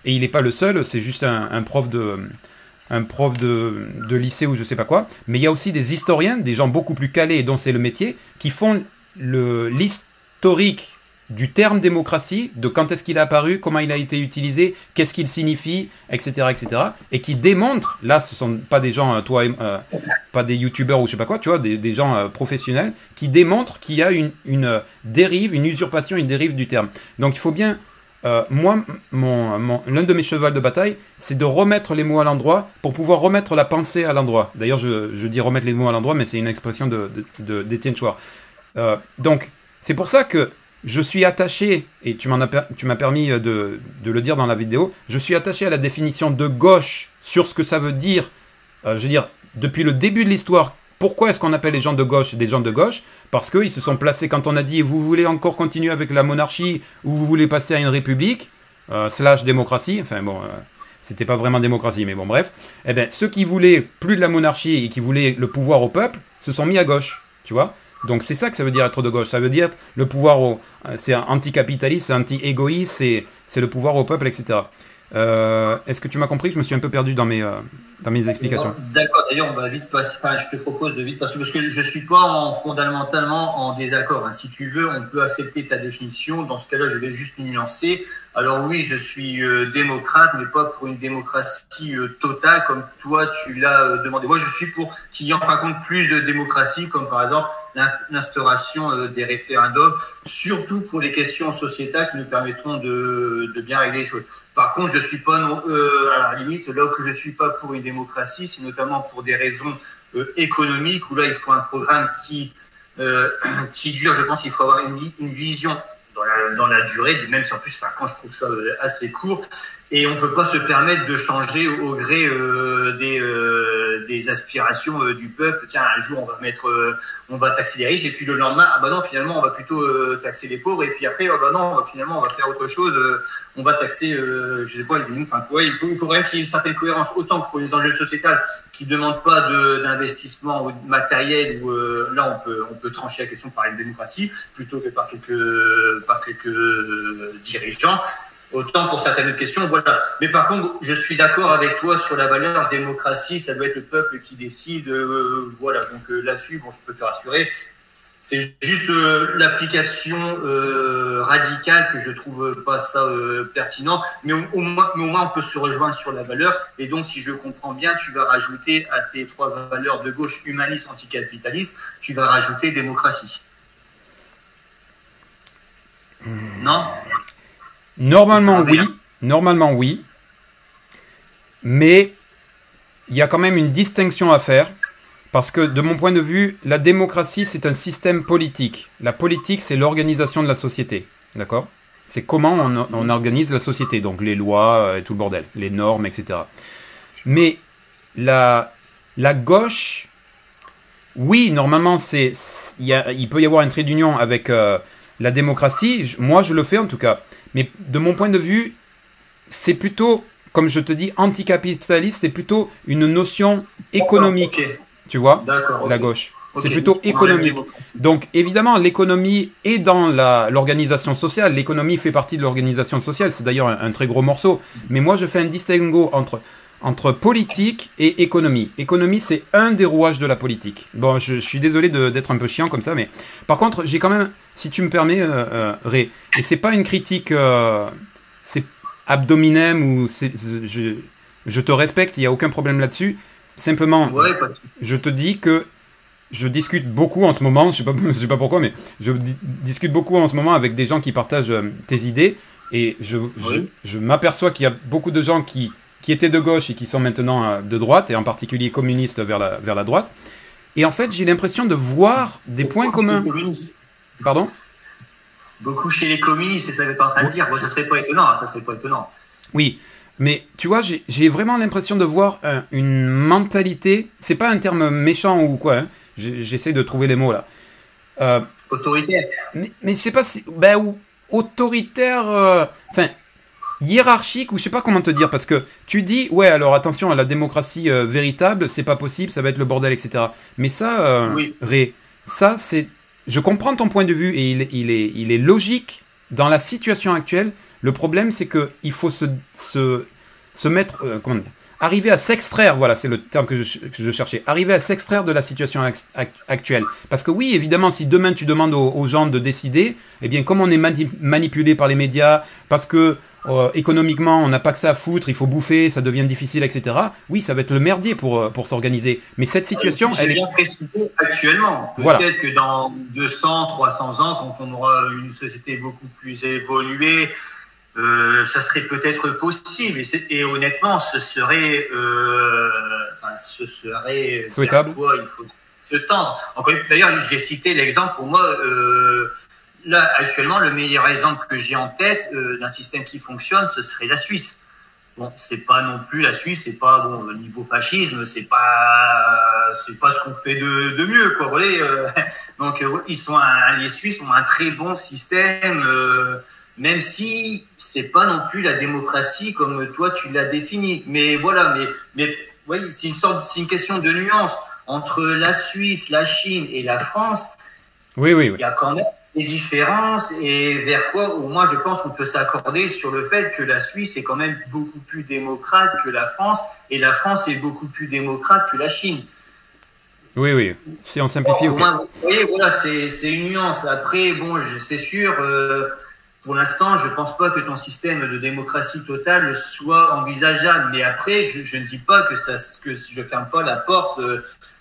Et il n'est pas le seul, c'est juste un, un prof de... un prof de, de lycée ou je sais pas quoi, mais il y a aussi des historiens, des gens beaucoup plus calés et dont c'est le métier, qui font le, l'historique du terme démocratie, de quand est-ce qu'il a apparu, comment il a été utilisé, qu'est-ce qu'il signifie, et cetera, et cetera, et qui démontrent, là ce sont pas des gens, toi, euh, pas des youtubeurs ou je sais pas quoi, tu vois, des, des gens euh, professionnels, qui démontrent qu'il y a une, une dérive, une usurpation, une dérive du terme. Donc il faut bien... Euh, moi, mon, mon, l'un de mes chevals de bataille, c'est de remettre les mots à l'endroit pour pouvoir remettre la pensée à l'endroit. D'ailleurs, je, je dis remettre les mots à l'endroit, mais c'est une expression de, de, de, d'Étienne Chouard. Euh, donc, c'est pour ça que je suis attaché, et tu m'en as, tu m'as permis de, de le dire dans la vidéo, je suis attaché à la définition de gauche sur ce que ça veut dire, euh, je veux dire, depuis le début de l'histoire. Pourquoi est-ce qu'on appelle les gens de gauche des gens de gauche? Parce qu'ils se sont placés, quand on a dit « vous voulez encore continuer avec la monarchie ou vous voulez passer à une république euh, slash démocratie », enfin bon, euh, c'était pas vraiment démocratie, mais bon bref, eh bien ceux qui voulaient plus de la monarchie et qui voulaient le pouvoir au peuple se sont mis à gauche, tu vois. Donc c'est ça que ça veut dire être de gauche, ça veut dire le pouvoir au... c'est anticapitaliste, c'est anti-égoïste, c'est, c'est le pouvoir au peuple, et cetera. Euh, est-ce que tu m'as compris? Je me suis un peu perdu dans mes, euh, dans mes explications. D'accord, d'ailleurs, on va vite passer. Enfin, je te propose de vite passer parce que je ne suis pas en, fondamentalement en désaccord. Hein. Si tu veux, on peut accepter ta définition. Dans ce cas-là, je vais juste nuancer. Alors oui, je suis euh, démocrate, mais pas pour une démocratie euh, totale comme toi tu l'as euh, demandé. Moi, je suis pour qu'il y ait en fin de compte plus de démocratie, comme par exemple l'instauration euh, des référendums, surtout pour les questions sociétales qui nous permettront de, de bien régler les choses. Par contre, je suis pas non, euh, à la limite, là où je suis pas pour une démocratie, c'est notamment pour des raisons euh, économiques, où là, il faut un programme qui, euh, qui dure. Je pense qu'il faut avoir une, une vision dans la, dans la durée, même si en plus cinq ans, je trouve ça euh, assez court. Et on ne peut pas se permettre de changer au, au gré euh, des, euh, des aspirations euh, du peuple. Tiens, un jour, on va mettre, euh, on va taxer les riches, et puis le lendemain, ah bah non, finalement, on va plutôt euh, taxer les pauvres, et puis après, ah bah non, finalement, on va faire autre chose. Euh, on va taxer, euh, je sais pas, les ennemis. Enfin, ouais, il faut, il faut quand même qu'il y ait une certaine cohérence, autant que pour les enjeux sociétals qui ne demandent pas de, d'investissement matériel, où euh, là, on peut, on peut trancher la question par une démocratie plutôt que par quelques, par quelques dirigeants. Autant pour certaines questions, voilà. Mais par contre, je suis d'accord avec toi sur la valeur démocratie, ça doit être le peuple qui décide, euh, voilà. Donc euh, là-dessus, bon, je peux te rassurer. C'est juste euh, l'application euh, radicale que je trouve pas ça euh, pertinent, mais au, au, moins, mais au moins on peut se rejoindre sur la valeur. Et donc, si je comprends bien, tu vas rajouter à tes trois valeurs de gauche, humaniste, anticapitaliste, tu vas rajouter démocratie. Mmh. Non ? Normalement oui, normalement oui, mais il y a quand même une distinction à faire, parce que de mon point de vue, la démocratie c'est un système politique. La politique c'est l'organisation de la société, d'accord? C'est comment on, on organise la société, donc les lois et tout le bordel, les normes, et cetera. Mais la, la gauche, oui, normalement c'est, il, y a, il peut y avoir un trait d'union avec euh, la démocratie, moi je le fais en tout cas. Mais de mon point de vue, c'est plutôt, comme je te dis, anticapitaliste, c'est plutôt une notion économique, okay. Tu vois, okay. La gauche. Okay. C'est plutôt économique. Donc, évidemment, l'économie est dans la, l'organisation sociale. L'économie fait partie de l'organisation sociale. C'est d'ailleurs un, un très gros morceau. Mais moi, je fais un distinguo entre, entre politique et économie. Économie, c'est un des rouages de la politique. Bon, je, je suis désolé de, d'être un peu chiant comme ça, mais par contre, j'ai quand même... Si tu me permets, euh, euh, Ray, et c'est pas une critique, euh, c'est abdominem ou c'est, je, je te respecte, il n'y a aucun problème là-dessus. Simplement, ouais, je te dis que je discute beaucoup en ce moment, je sais pas, je sais pas pourquoi, mais je di- discute beaucoup en ce moment avec des gens qui partagent euh, tes idées, et je, oui. je, je m'aperçois qu'il y a beaucoup de gens qui, qui étaient de gauche et qui sont maintenant euh, de droite, et en particulier communistes vers la, vers la droite. Et en fait, j'ai l'impression de voir des points communs. Pardon? Beaucoup chez les communistes, c'est ça que tu es en train de dire. Bon, ça serait pas étonnant, ça serait pas étonnant. Oui, mais tu vois, j'ai, j'ai vraiment l'impression de voir un, une mentalité. C'est pas un terme méchant ou quoi. Hein, j'essaie de trouver les mots là. Euh, autoritaire. Mais, mais je sais pas si, ben ou autoritaire. Enfin. Euh, hiérarchique ou je sais pas comment te dire, parce que tu dis ouais alors attention à la démocratie euh, véritable, c'est pas possible, ça va être le bordel, et cetera. Mais ça, euh, oui. Ray, ça c'est, je comprends ton point de vue et il, il, est, il est logique dans la situation actuelle, Le problème, c'est qu'il faut se, se, se mettre, euh, comment dire, arriver à s'extraire, voilà, c'est le terme que je, que je cherchais, arriver à s'extraire de la situation actuelle. Parce que oui, évidemment, si demain tu demandes aux, aux gens de décider, eh bien, comme on est mani manipulé par les médias, parce que euh, économiquement, on n'a pas que ça à foutre, il faut bouffer, ça devient difficile, et cetera. Oui, ça va être le merdier pour, pour s'organiser. Mais cette situation, elle est bien précisée actuellement. Peut-être voilà. que dans deux cents, trois cents ans, quand on aura une société beaucoup plus évoluée, Euh, ça serait peut-être possible et, et honnêtement ce serait euh, enfin, ce serait souhaitable. Quoi il faut se tendre. D'ailleurs, j'ai cité l'exemple pour moi euh, là actuellement le meilleur exemple que j'ai en tête euh, d'un système qui fonctionne, ce serait la Suisse. Bon, c'est pas non plus la Suisse, c'est pas bon niveau fascisme, c'est pas c'est pas ce qu'on fait de, de mieux quoi. Vous voyez, euh, donc euh, ils sont un, les Suisses ont un très bon système. Euh, Même si c'est pas non plus la démocratie comme toi tu l'as définie, mais voilà, mais mais oui, c'est une sorte, c'est une question de nuance entre la Suisse, la Chine et la France. Oui, oui, oui. Il y a quand même des différences et vers quoi, au moins, je pense qu'on peut s'accorder sur le fait que la Suisse est quand même beaucoup plus démocrate que la France et la France est beaucoup plus démocrate que la Chine. Oui, oui. Si on simplifie, bon, ok. Moins, vous voyez, voilà, c'est c'est une nuance. Après, bon, c'est sûr. Euh, Pour l'instant, je ne pense pas que ton système de démocratie totale soit envisageable. Mais après, je, je ne dis pas que, ça, que si je ne ferme pas la porte. Euh,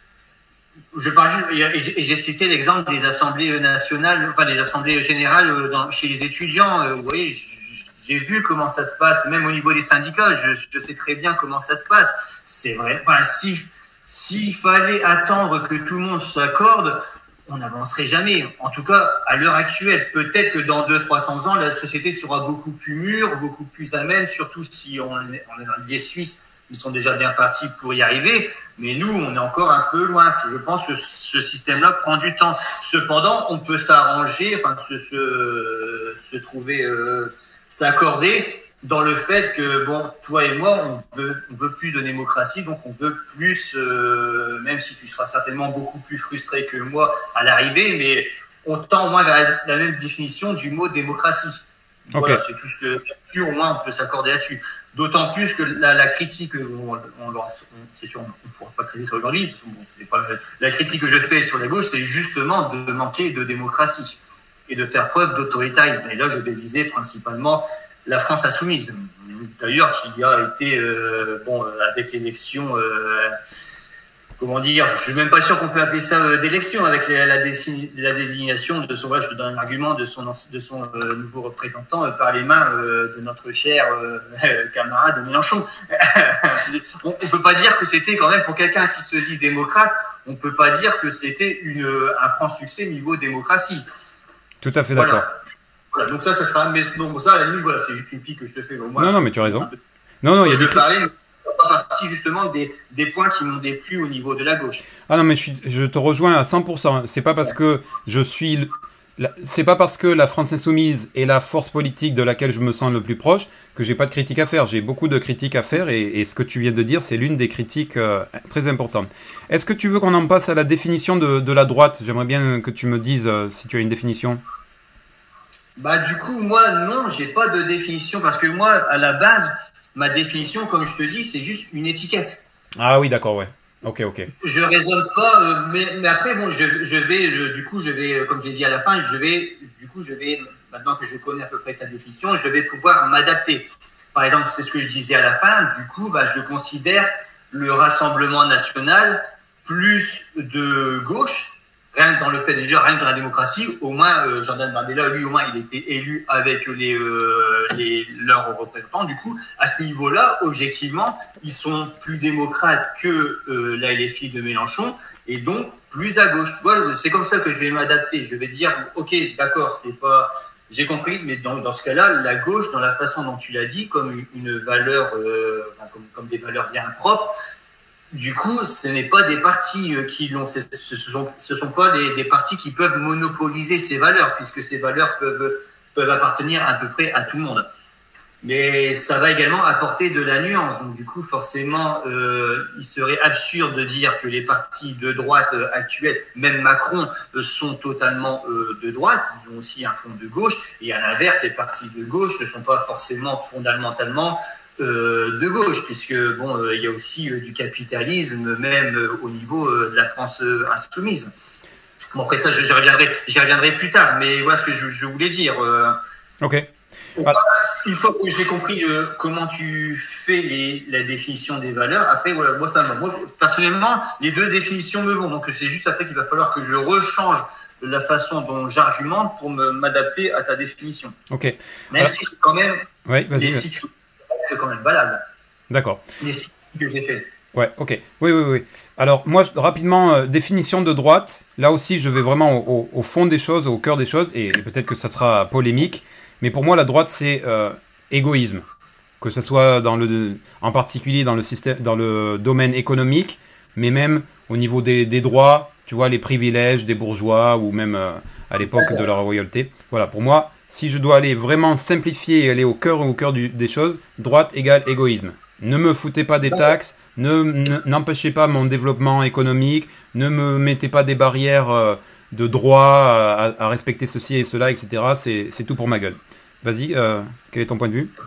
je parle juste, et j'ai cité l'exemple des assemblées nationales, enfin des assemblées générales dans, chez les étudiants. Euh, vous voyez, j'ai vu comment ça se passe, même au niveau des syndicats. Je, je sais très bien comment ça se passe. C'est vrai. Enfin, si, s'il fallait attendre que tout le monde s'accorde, on n'avancerait jamais. En tout cas, à l'heure actuelle, peut-être que dans deux cents à trois cents ans, la société sera beaucoup plus mûre, beaucoup plus amène, surtout si on est, on est les Suisses, ils sont déjà bien partis pour y arriver. Mais nous, on est encore un peu loin. Je pense que ce système-là prend du temps. Cependant, on peut s'arranger, enfin, se, se, se trouver, euh, s'accorder dans le fait que, bon, toi et moi, on veut, on veut plus de démocratie, donc on veut plus, euh, même si tu seras certainement beaucoup plus frustré que moi à l'arrivée, mais on tend au moins vers la, la même définition du mot démocratie. Okay. Voilà, c'est tout ce que, là-dessus, au moins, on peut s'accorder là-dessus. D'autant plus que la, la critique, on, on, on, c'est sûr, on ne pourra pas critiquer ça aujourd'hui, bon, c'est pas, la critique que je fais sur la gauche, c'est justement de manquer de démocratie et de faire preuve d'autoritarisme. Et là, je vais viser principalement la France insoumise, d'ailleurs, qui a été, euh, bon, avec l'élection, euh, comment dire, je suis même pas sûr qu'on peut appeler ça euh, d'élection, avec la, la, désign, la désignation de son, ouais, je te donne un argument, de son, de son euh, nouveau représentant euh, par les mains euh, de notre cher euh, camarade Mélenchon. on, on peut pas dire que c'était quand même, pour quelqu'un qui se dit démocrate, on peut pas dire que c'était une, un franc succès niveau démocratie. Tout à fait d'accord. Voilà. Voilà, donc ça, ça sera. Mais bon, ça, à la limite, voilà, c'est juste une pique que je te fais. Moi, non, non, mais tu as raison. Non, non, il y a je des. Parlais, mais ça fait partie justement des, des points qui m'ont déplu au niveau de la gauche. Ah non, mais je, suis, je te rejoins à cent pour cent. C'est pas parce que je suis. C'est pas parce que la France Insoumise est la force politique de laquelle je me sens le plus proche que j'ai pas de critiques à faire. J'ai beaucoup de critiques à faire et, et ce que tu viens de dire, c'est l'une des critiques euh, très importantes. Est-ce que tu veux qu'on en passe à la définition de, de la droite? J'aimerais bien que tu me dises euh, si tu as une définition. Bah du coup, moi, non, j'ai pas de définition parce que moi, à la base, ma définition, comme je te dis, c'est juste une étiquette. Ah oui, d'accord, ouais. Ok, ok. Je raisonne pas, euh, mais, mais après, bon, je, je vais, je, du coup, je vais, comme j'ai dit à la fin, je vais, du coup, je vais, maintenant que je connais à peu près ta définition, je vais pouvoir m'adapter. Par exemple, c'est ce que je disais à la fin, du coup, bah, je considère le Rassemblement national plus de gauche. Rien que dans le fait, déjà, rien que dans la démocratie, au moins, euh, Jordan Bardella, lui, au moins, il était élu avec les, euh, les, leurs représentants. Du coup, à ce niveau-là, objectivement, ils sont plus démocrates que euh, la L F I de Mélenchon et donc plus à gauche. Voilà, c'est comme ça que je vais m'adapter. Je vais dire, ok, d'accord, c'est pas... J'ai compris, mais dans, dans ce cas-là, la gauche, dans la façon dont tu l'as dit, comme une valeur, euh, enfin, comme, comme des valeurs bien propres, du coup, ce n'est pas des partis qui l'ont, ce sont, ce sont pas des, des partis qui peuvent monopoliser ces valeurs, puisque ces valeurs peuvent, peuvent appartenir à peu près à tout le monde. mais ça va également apporter de la nuance. Donc, du coup, forcément, euh, il serait absurde de dire que les partis de droite euh, actuels, même Macron, euh, sont totalement euh, de droite. Ils ont aussi un fond de gauche. Et à l'inverse, les partis de gauche ne sont pas forcément fondamentalement euh, de gauche, puisque bon, euh, il y a aussi euh, du capitalisme, même euh, au niveau euh, de la France euh, insoumise. Bon, après ça, j'y reviendrai, j'y reviendrai plus tard. Mais voilà ce que je, je voulais dire. Euh, Ok. Voilà. Une fois que j'ai compris euh, comment tu fais les, la définition des valeurs, après, voilà, moi, ça, moi, personnellement, les deux définitions me vont. Donc, c'est juste après qu'il va falloir que je rechange la façon dont j'argumente pour m'adapter à ta définition. Ok. Même Alors, si j'ai quand même ouais, des cycles quand même valables. D'accord. Les cycles que j'ai faits. Ouais, ok. Oui, oui, oui. Alors, moi, rapidement, euh, définition de droite. Là aussi, je vais vraiment au, au, au fond des choses, au cœur des choses, et peut-être que ça sera polémique. Mais pour moi, la droite, c'est euh, égoïsme. Que ce soit dans le, en particulier dans le, système, dans le domaine économique, mais même au niveau des, des droits, tu vois, les privilèges des bourgeois, ou même euh, à l'époque de la royauté. Voilà, pour moi, si je dois aller vraiment simplifier et aller au cœur, au cœur du, des choses, droite égale égoïsme. Ne me foutez pas des taxes, ne, ne, n'empêchez pas mon développement économique, ne me mettez pas des barrières euh, de droit à, à respecter ceci et cela, et cetera. C'est, c'est tout pour ma gueule. Vas-y, euh, quel est ton point de vue?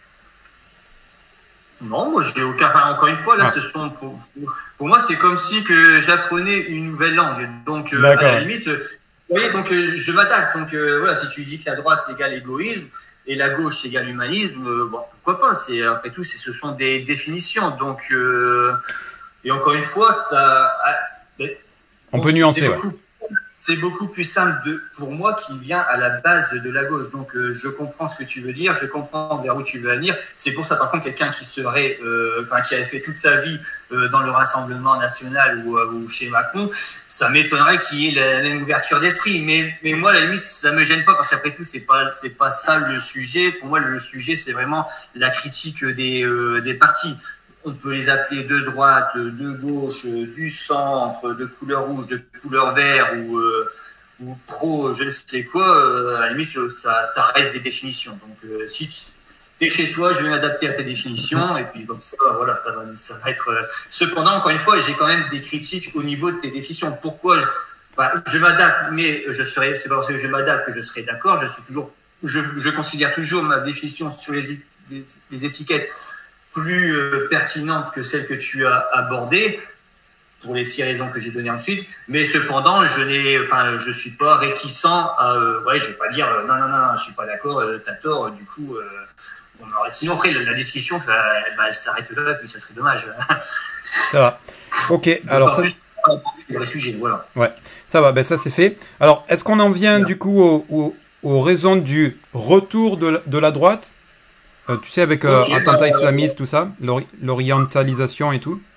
Non, moi j'ai aucun. Enfin, encore une fois, là, ah. ce sont pour, pour moi, c'est comme si que j'apprenais une nouvelle langue. Donc, euh, à la limite, euh, vous voyez, donc euh, je m'adapte. Donc euh, voilà, si tu dis que la droite c'est égal égoïsme et la gauche c'est égal humanisme, euh, bon, pourquoi pas? C'est après tout, c'est, ce sont des définitions. Donc, euh, et encore une fois, ça. Euh, On peut nuancer. Beaucoup, ouais. C'est beaucoup plus simple de, pour moi qui vient à la base de la gauche. Donc, euh, je comprends ce que tu veux dire, je comprends vers où tu veux venir. C'est pour ça, par contre, quelqu'un qui serait, euh, enfin, qui avait fait toute sa vie euh, dans le Rassemblement national ou, euh, ou chez Macron, ça m'étonnerait qu'il y ait la, la même ouverture d'esprit. Mais, mais moi, à la limite, ça me gêne pas parce qu'après tout, c'est pas, c'est pas ça le sujet. Pour moi, le sujet, c'est vraiment la critique des, euh, des partis. On peut les appeler de droite, de gauche, du centre, de couleur rouge, de couleur vert ou, euh, ou pro, je ne sais quoi. Euh, à la limite, ça, ça reste des définitions. Donc, euh, si tu es chez toi, je vais m'adapter à tes définitions. Et puis, comme ça, voilà, ça va, ça va être. Euh... Cependant, encore une fois, j'ai quand même des critiques au niveau de tes définitions. Pourquoi je, bah, je m'adapte, mais je serai, c'est pas parce que je m'adapte que je serai d'accord. Je suis toujours, je, je considère toujours ma définition sur les, les, les étiquettes plus euh, pertinente que celle que tu as abordée, pour les six raisons que j'ai données ensuite. Mais cependant, je n'ai, enfin, je suis pas réticent à, euh, ouais, je vais pas dire, euh, non, non, non, je suis pas d'accord, euh, t'as tort, du coup, euh, bon, alors, sinon après, la, la discussion, bah, elle s'arrête là, puis ça serait dommage. Ça va. Ok, alors ça... Le sujet, voilà. Ouais, ça va, ben ça c'est fait. Alors, est-ce qu'on en vient Bien. du coup aux, aux, aux raisons du retour de la, de la droite? Euh, tu sais, avec euh, okay, attentat bah, islamiste, euh, tout ça, l'ori l'orientalisation et tout.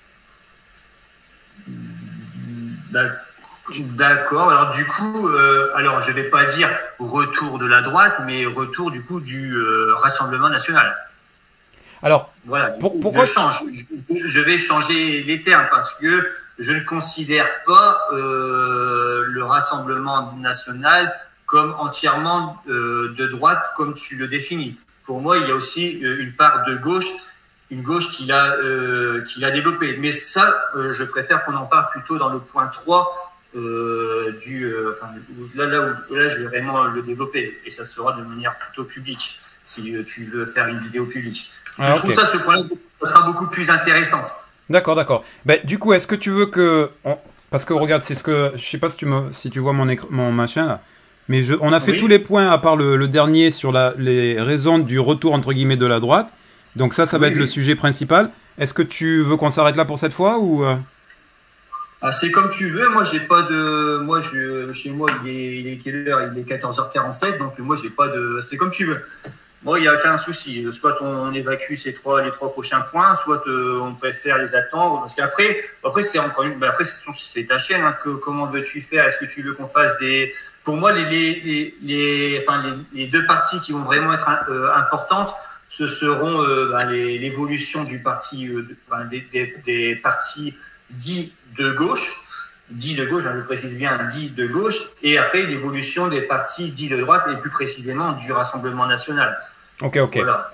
D'accord. Alors du coup, euh, alors je vais pas dire retour de la droite, mais retour du coup du euh, Rassemblement national. Alors, voilà. Pour, pourquoi je change je, je vais changer les termes parce que je ne considère pas euh, le Rassemblement national comme entièrement euh, de droite, comme tu le définis. Pour moi, il y a aussi une part de gauche, une gauche qu'il a, euh, qu'il a développée. Mais ça, euh, je préfère qu'on en parle plutôt dans le point trois euh, du... Euh, enfin, là, là, où, là, je vais vraiment le développer. Et ça sera de manière plutôt publique, si euh, tu veux faire une vidéo publique. Je ah, trouve okay. ça, ce point-là, ça sera beaucoup plus intéressant. D'accord, d'accord. Ben, du coup, est-ce que tu veux que... On... Parce que, regarde, c'est ce que... Je sais pas si tu, me... si tu vois mon, écr... mon machin, là. Mais je, on a fait oui. tous les points, à part le, le dernier, sur la, les raisons du retour, entre guillemets, de la droite. Donc ça, ça va oui, être oui. le sujet principal. Est-ce que tu veux qu'on s'arrête là pour cette fois ou euh... ah, c'est comme tu veux. Moi, j'ai pas de... Moi, je... chez moi, il est, il est quelle heure? Il est quatorze heures quarante-sept. Donc, moi, j'ai pas de... C'est comme tu veux. Moi, il n'y a aucun souci. Soit on évacue ces trois, les trois prochains points, soit euh, on préfère les attendre. Parce qu'après, après, c'est encore une... Ben, après, c'est ta chaîne. Hein, que, comment veux-tu faire? Est-ce que tu veux qu'on fasse des... Pour moi, les, les, les, les, enfin, les, les deux parties qui vont vraiment être euh, importantes, ce seront euh, ben, l'évolution du parti, euh, ben, des, des, des partis dits de gauche, dits de gauche, hein, je précise bien, dits de gauche, et après l'évolution des partis dits de droite, et plus précisément du Rassemblement national. Ok, ok. Voilà.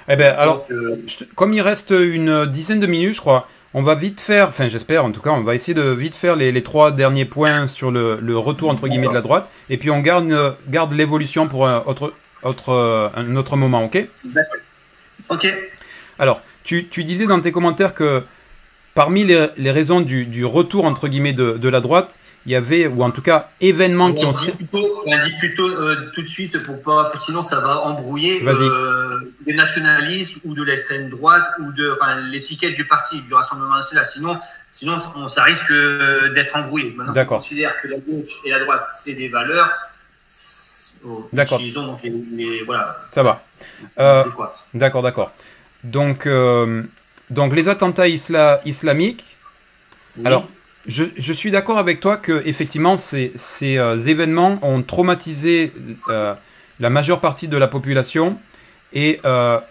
Eh ben, alors, Donc, euh, je te- comme il reste une dizaine de minutes, je crois, on va vite faire, enfin j'espère en tout cas, on va essayer de vite faire les, les trois derniers points sur le, le retour entre guillemets de la droite, et puis on garde, euh, garde l'évolution pour un autre, autre, euh, un autre moment, ok? d'accord. Ok. Alors, tu, tu disais dans tes commentaires que parmi les, les raisons du, du retour entre guillemets de, de la droite, il y avait, ou en tout cas événements qui On ont... dit plutôt, on dit plutôt euh, tout de suite pour pas, sinon ça va embrouiller Vas-y. euh, des nationalistes ou de l'extrême droite ou de, enfin, l'étiquette du parti du Rassemblement national. Sinon, sinon, on, ça risque d'être embrouillé. Maintenant, on D'accord. considère que la gauche et la droite c'est des valeurs. Oh, D'accord. utilisons donc les, les- voilà. Ça va. Euh, adéquates. D'accord, d'accord. Donc, euh, donc les attentats isla- islamiques, Oui. alors je, je suis d'accord avec toi que effectivement ces, ces euh, événements ont traumatisé euh, la majeure partie de la population et, euh,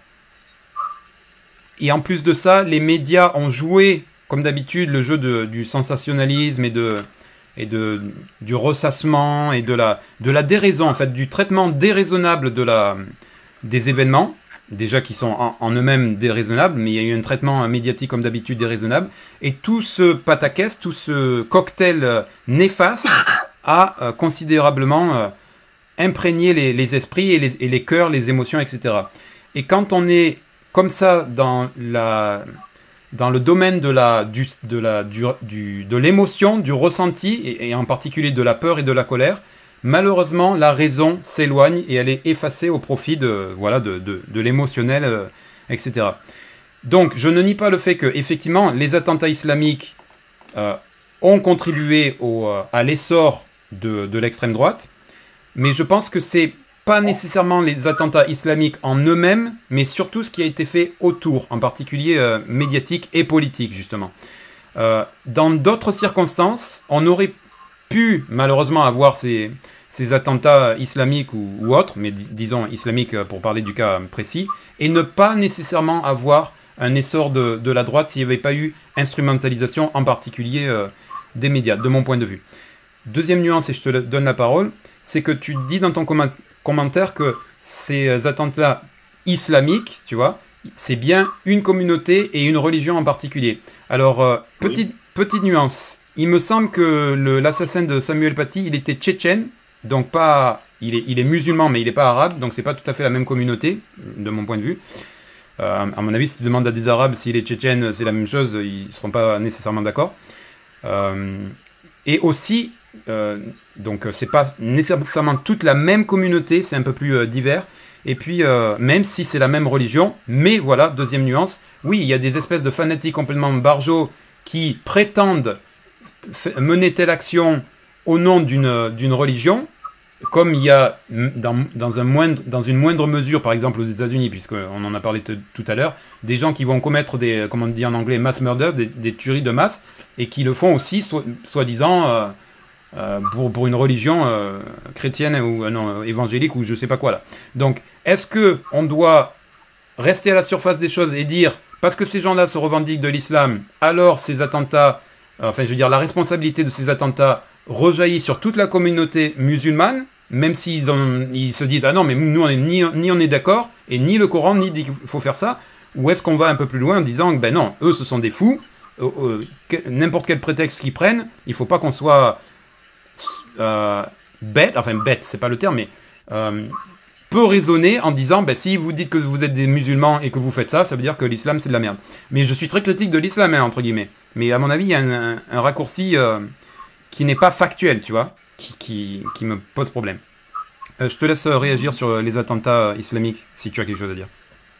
et en plus de ça, les médias ont joué comme d'habitude le jeu de, du sensationnalisme et de et de du ressassement et de la de la déraison en fait du traitement déraisonnable de la des événements déjà qui sont en, en eux-mêmes déraisonnables, mais il y a eu un traitement médiatique comme d'habitude déraisonnable, et tout ce pataquès, tout ce cocktail euh, néfaste a euh, considérablement euh, imprégné les, les esprits et les, et les cœurs, les émotions, et cetera. Et quand on est comme ça dans la dans le domaine de la du, de la du, du de l'émotion, du ressenti, et, et en particulier de la peur et de la colère, malheureusement, la raison s'éloigne et elle est effacée au profit de, voilà, de, de, de l'émotionnel, euh, et cetera. Donc, je ne nie pas le fait que, effectivement, les attentats islamiques euh, ont contribué au, euh, à l'essor de, de l'extrême droite, mais je pense que c'est pas nécessairement les attentats islamiques en eux-mêmes, mais surtout ce qui a été fait autour, en particulier euh, médiatique et politique, justement. Euh, dans d'autres circonstances, on aurait pu malheureusement avoir ces, ces attentats islamiques ou, ou autres, mais dis, disons islamiques pour parler du cas précis, et ne pas nécessairement avoir un essor de, de la droite s'il n'y avait pas eu instrumentalisation, en particulier euh, des médias, de mon point de vue. Deuxième nuance, et je te donne la parole, c'est que tu dis dans ton comment- commentaire que ces attentats islamiques, tu vois, c'est bien une communauté et une religion en particulier. Alors, euh, petite, petite nuance. Il me semble que le- l'assassin de Samuel Paty, il était tchétchène, donc pas, il est, il est musulman, mais il n'est pas arabe, donc c'est pas tout à fait la même communauté, de mon point de vue. Euh, à mon avis, si tu demandes à des arabes s'il est tchétchène, c'est la même chose, ils ne seront pas nécessairement d'accord. Euh, et aussi, euh, donc c'est pas nécessairement toute la même communauté, c'est un peu plus euh, divers. Et puis, euh, même si c'est la même religion, mais voilà, deuxième nuance, oui, il y a des espèces de fanatiques complètement barjots qui prétendent mener telle action au nom d'une d'une religion, comme il y a dans, dans, un moindre, dans une moindre mesure, par exemple aux États-Unis, puisqu'on en a parlé tout à l'heure, des gens qui vont commettre des, comme on dit en anglais, mass murder, des, des tueries de masse, et qui le font aussi, so, soi-disant, euh, euh, pour, pour une religion euh, chrétienne ou euh, non, évangélique ou je sais pas quoi là. Donc, est-ce que on doit rester à la surface des choses et dire, parce que ces gens-là se revendiquent de l'islam, alors ces attentats, enfin je veux dire, la responsabilité de ces attentats rejaillit sur toute la communauté musulmane, même s'ils ont, ils se disent, ah non, mais nous, on est, ni, ni on est d'accord, et ni le Coran, ni dit qu'il faut faire ça, ou est-ce qu'on va un peu plus loin en disant, ben non, eux, ce sont des fous, euh, euh, que, n'importe quel prétexte qu'ils prennent, il ne faut pas qu'on soit euh, bête, enfin bête, c'est pas le terme, mais euh, peu raisonner en disant, ben si vous dites que vous êtes des musulmans et que vous faites ça, ça veut dire que l'islam, c'est de la merde. Mais je suis très critique de l'islam, hein, entre guillemets. Mais à mon avis, il y a un, un, un raccourci... Euh, qui n'est pas factuel, tu vois, qui, qui, qui me pose problème. Euh, je te laisse réagir sur les attentats islamiques, si tu as quelque chose à dire.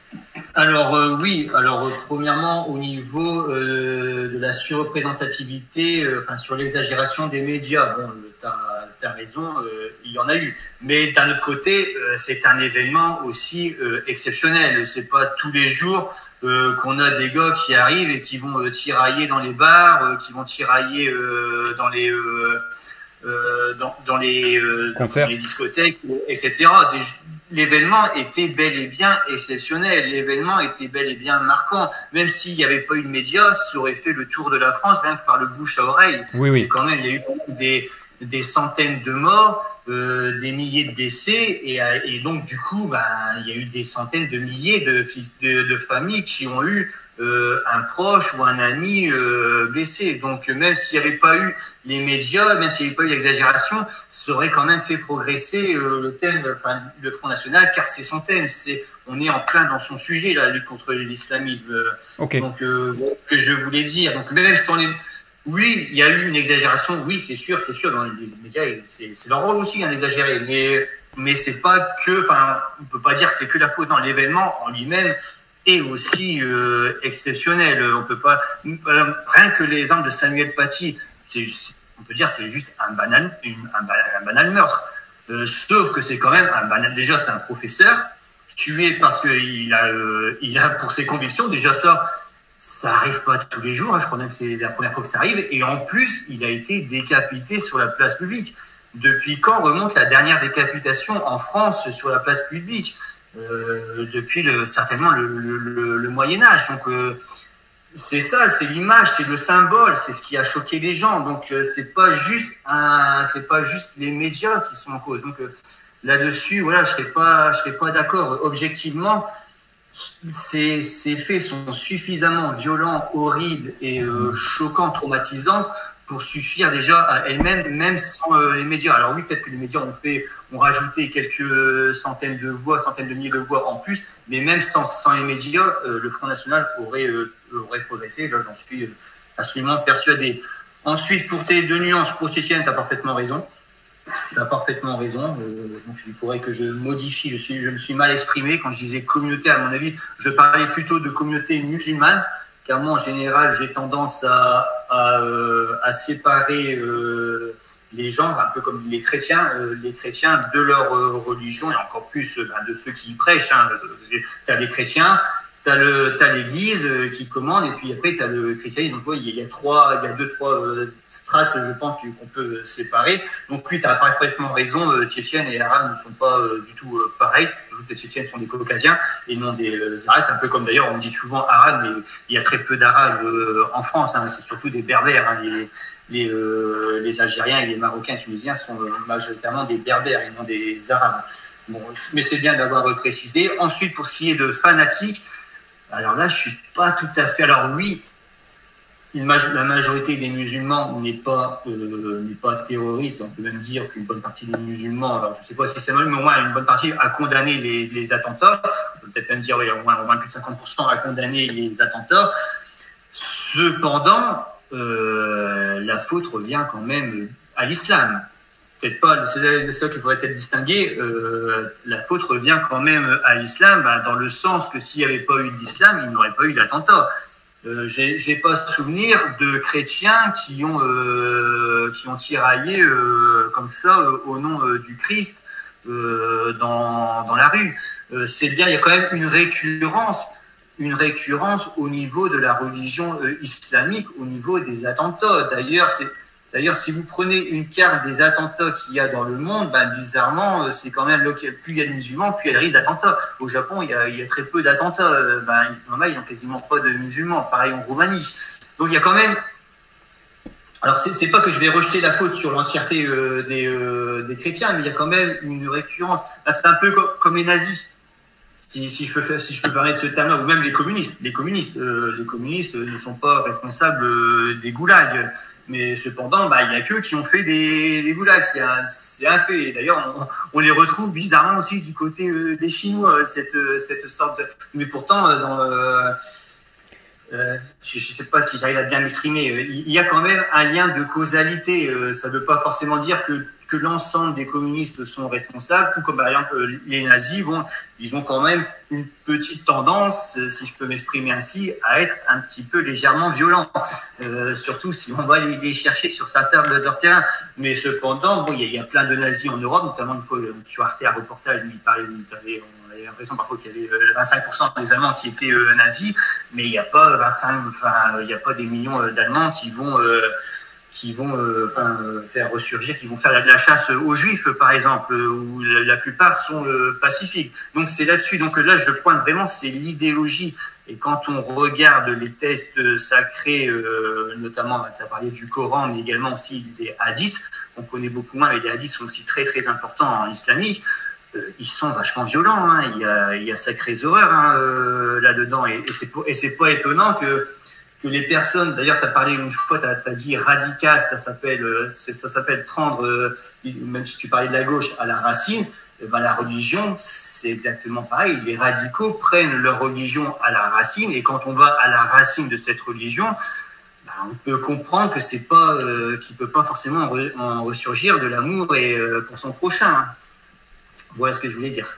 Alors euh, oui, alors euh, premièrement au niveau euh, de la surreprésentativité, euh, enfin, sur l'exagération des médias, bon, tu as raison, euh, il y en a eu. Mais d'un autre côté, euh, c'est un événement aussi euh, exceptionnel. C'est pas tous les jours euh, qu'on a des gars qui arrivent et qui vont euh, tirailler dans les bars, euh, qui vont tirailler euh, dans les euh, euh, dans, dans les euh, dans les discothèques, et cetera. Des, L'événement était bel et bien exceptionnel, l'événement était bel et bien marquant. Même s'il n'y avait pas eu de médias, ça aurait fait le tour de la France, rien que par le bouche à oreille. Oui, oui. C'est quand même, il y a eu des, des centaines de morts, euh, des milliers de blessés, et, et donc du coup, ben, il y a eu des centaines de milliers de, de, de familles qui ont eu euh, un proche ou un ami euh, blessé. Donc même s'il n'y avait pas eu les médias, même s'il n'y avait pas eu l'exagération, ça aurait quand même fait progresser euh, le thème, enfin, le Front National, car c'est son thème. C'est, on est en plein dans son sujet, la lutte contre l'islamisme. Okay. Donc euh, que je voulais dire. Donc même sans les Oui, il y a eu une exagération, oui, c'est sûr, c'est sûr, dans les médias, c'est, c'est leur rôle aussi hein, d'exagérer, mais, mais c'est pas que, enfin, on peut pas dire que c'est que la faute, non, l'événement en lui-même est aussi euh, exceptionnel, on peut pas, rien que les armes de Samuel Paty, c'est, on peut dire c'est juste un banal, une, un, banal, un banal meurtre, euh, sauf que c'est quand même un banal, déjà c'est un professeur, tué parce qu'il a, euh, il a pour ses convictions, déjà ça, ça arrive pas tous les jours, hein, je crois bien que c'est la première fois que ça arrive, et en plus, il a été décapité sur la place publique. Depuis quand remonte la dernière décapitation en France sur la place publique ? euh, Depuis le, certainement le, le, le Moyen-Âge. Donc, euh, c'est ça, c'est l'image, c'est le symbole, c'est ce qui a choqué les gens. Donc, euh, c'est pas juste un, c'est pas juste les médias qui sont en cause. Donc, euh, là-dessus, voilà, je serais pas, je serais pas d'accord. Objectivement, Ces, ces faits sont suffisamment violents, horribles et euh, choquants, traumatisants pour suffire déjà à elles-mêmes, même sans euh, les médias. Alors oui, peut-être que les médias ont fait, ont rajouté quelques centaines de voix, centaines de milliers de voix en plus, mais même sans, sans les médias, euh, le Front National aurait, euh, aurait progressé. Là, j'en suis absolument persuadé. Ensuite, pour tes deux nuances, pour Tchétchène, tu as parfaitement raison. Tu as parfaitement raison. Euh, donc il faudrait que je modifie. Je, suis, je me suis mal exprimé quand je disais communauté. À mon avis, je parlais plutôt de communauté musulmane, car moi, en général, j'ai tendance à, à, euh, à séparer euh, les gens, un peu comme les chrétiens, euh, les chrétiens de leur euh, religion, et encore plus euh, de ceux qui y prêchent. Hein. Tu as les chrétiens, tu as l'Église euh, qui commande, et puis après, tu as le christianisme. Donc, oui, il y a trois, il y a deux, trois euh, strates, je pense, qu'on peut séparer. Donc, oui, tu as parfaitement raison. Euh, Tchétchènes et Arabes ne sont pas euh, du tout euh, pareils. Les Tchétchènes sont des Caucasiens et non des euh, Arabes. C'est un peu comme d'ailleurs, on dit souvent Arabes, mais il y a très peu d'Arabes euh, en France. Hein. C'est surtout des Berbères. Hein. Les, les, euh, les Algériens et les Marocains et Tunisiens sont euh, majoritairement des Berbères et non des Arabes. Bon, mais c'est bien d'avoir précisé. Ensuite, pour ce qui est de fanatiques, alors là, je ne suis pas tout à fait... Alors oui, une maj- la majorité des musulmans n'est pas, euh, n'est pas terroriste. On peut même dire qu'une bonne partie des musulmans, alors je ne sais pas si c'est mal, mais au moins une bonne partie a condamné les, les attentats. On peut peut-être même dire, oui, au moins, au moins plus de cinquante pour cent a condamné les attentats. Cependant, euh, la faute revient quand même à l'islam. Peut-être pas, c'est ça qu'il faudrait peut-être distinguer, euh, la faute revient quand même à l'islam, bah, dans le sens que s'il n'y avait pas eu d'islam, il n'y aurait pas eu d'attentat. Euh, j'ai, j'ai pas souvenir de chrétiens qui ont, euh, qui ont tiraillé euh, comme ça euh, au nom euh, du Christ euh, dans, dans la rue. Euh, c'est bien, il y a quand même une récurrence, une récurrence au niveau de la religion euh, islamique, au niveau des attentats. D'ailleurs, c'est D'ailleurs, si vous prenez une carte des attentats qu'il y a dans le monde, ben, bizarrement, c'est quand même, plus il y a de musulmans, plus il y a de risque d'attentats. Au Japon, il y a, il y a très peu d'attentats. Ben, il n'y a quasiment pas de musulmans. Pareil en Roumanie. Donc, il y a quand même... Alors, c'est, c'est pas que je vais rejeter la faute sur l'entièreté euh, des, euh, des chrétiens, mais il y a quand même une récurrence. Ben, c'est un peu comme, comme les nazis. Si, si je peux faire, si je peux parler de ce terme-là, ou même les communistes. Les communistes, euh, les communistes ne sont pas responsables euh, des goulags. Mais cependant, bah, il n'y a qu'eux qui ont fait des, des goulags, c'est un, c'est un fait. Et d'ailleurs, on, on les retrouve bizarrement aussi du côté euh, des Chinois, cette, cette sorte de... Mais pourtant, euh, dans, euh, euh, je ne sais pas si j'arrive à bien m'exprimer, il y a quand même un lien de causalité. Euh, ça ne veut pas forcément dire que, que l'ensemble des communistes sont responsables, tout comme par exemple les nazis, bon, ils ont quand même une petite tendance, si je peux m'exprimer ainsi, à être un petit peu légèrement violents, euh, surtout si on va les, les chercher sur certains de leur terrain. Mais cependant, bon, il y, y a plein de nazis en Europe, notamment une fois sur Arte, un reportage, il parlait, il avait, on avait l'impression parfois qu'il y avait vingt-cinq pour cent des Allemands qui étaient euh, nazis, mais il n'y a pas vingt-cinq, enfin, il n'y a pas des millions d'Allemands qui vont... Euh, qui vont euh, enfin, faire ressurgir, qui vont faire la, la chasse aux Juifs, par exemple, où la, la plupart sont euh, pacifiques. Donc c'est là-dessus. Donc là, je pointe vraiment, c'est l'idéologie Et quand on regarde les textes sacrés, euh, notamment, bah, tu as parlé du Coran, mais également aussi des hadiths, on connaît beaucoup moins, mais les hadiths sont aussi très très importants en islamique, euh, ils sont vachement violents, hein. il, y a, il y a sacrées horreurs hein, euh, là-dedans, et, et c'est pas étonnant que, que les personnes, d'ailleurs tu as parlé une fois, tu as, as dit radical, ça s'appelle ça s'appelle prendre, euh, même si tu parlais de la gauche, à la racine. Ben, la religion, c'est exactement pareil. Les radicaux prennent leur religion à la racine, et quand on va à la racine de cette religion, ben, on peut comprendre que c'est pas, euh, qu'il peut pas forcément en, re, en ressurgir de l'amour et euh, pour son prochain. Hein. Voilà ce que je voulais dire.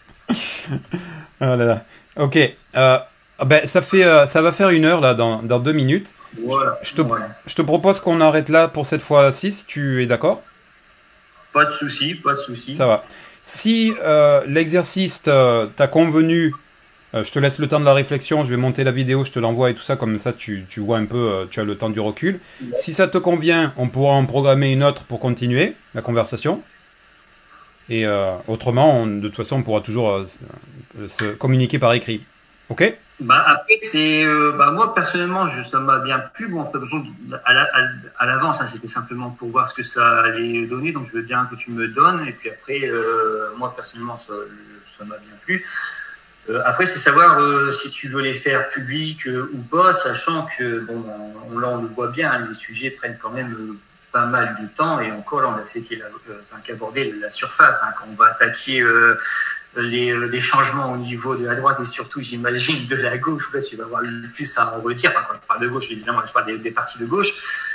Oh là là. Ok. Euh, ben, ça fait, euh, ça va faire une heure là, dans, dans deux minutes. Voilà. Je te, voilà. je te propose qu'on arrête là pour cette fois-ci, si tu es d'accord. Pas de souci, pas de souci. Ça va. Si euh, l'exercice t'a convenu, euh, je te laisse le temps de la réflexion, je vais monter la vidéo, je te l'envoie et tout ça, comme ça tu, tu vois un peu, euh, tu as le temps du recul. Ouais. Si ça te convient, on pourra en programmer une autre pour continuer la conversation. Et euh, autrement, on, de toute façon, on pourra toujours euh, se communiquer par écrit. Ok ? Bah après, c'est euh, bah moi personnellement, je, ça m'a bien plu. Bon, à l'avance, hein, c'était simplement pour voir ce que ça allait donner. Donc, je veux bien que tu me donnes. Et puis après, euh, moi personnellement, ça, ça m'a bien plu. Euh, après, c'est savoir euh, si tu veux les faire publics euh, ou pas, sachant que bon, on, là, on le voit bien, hein, les sujets prennent quand même euh, pas mal de temps. Et encore, là, on a fait qu'aborder la surface. Hein, quand on va attaquer euh, Les, les changements au niveau de la droite et surtout, j'imagine, de la gauche, là, tu vas avoir le plus à en redire. Enfin, quand je parle de gauche, évidemment, je parle des, des partis de gauche.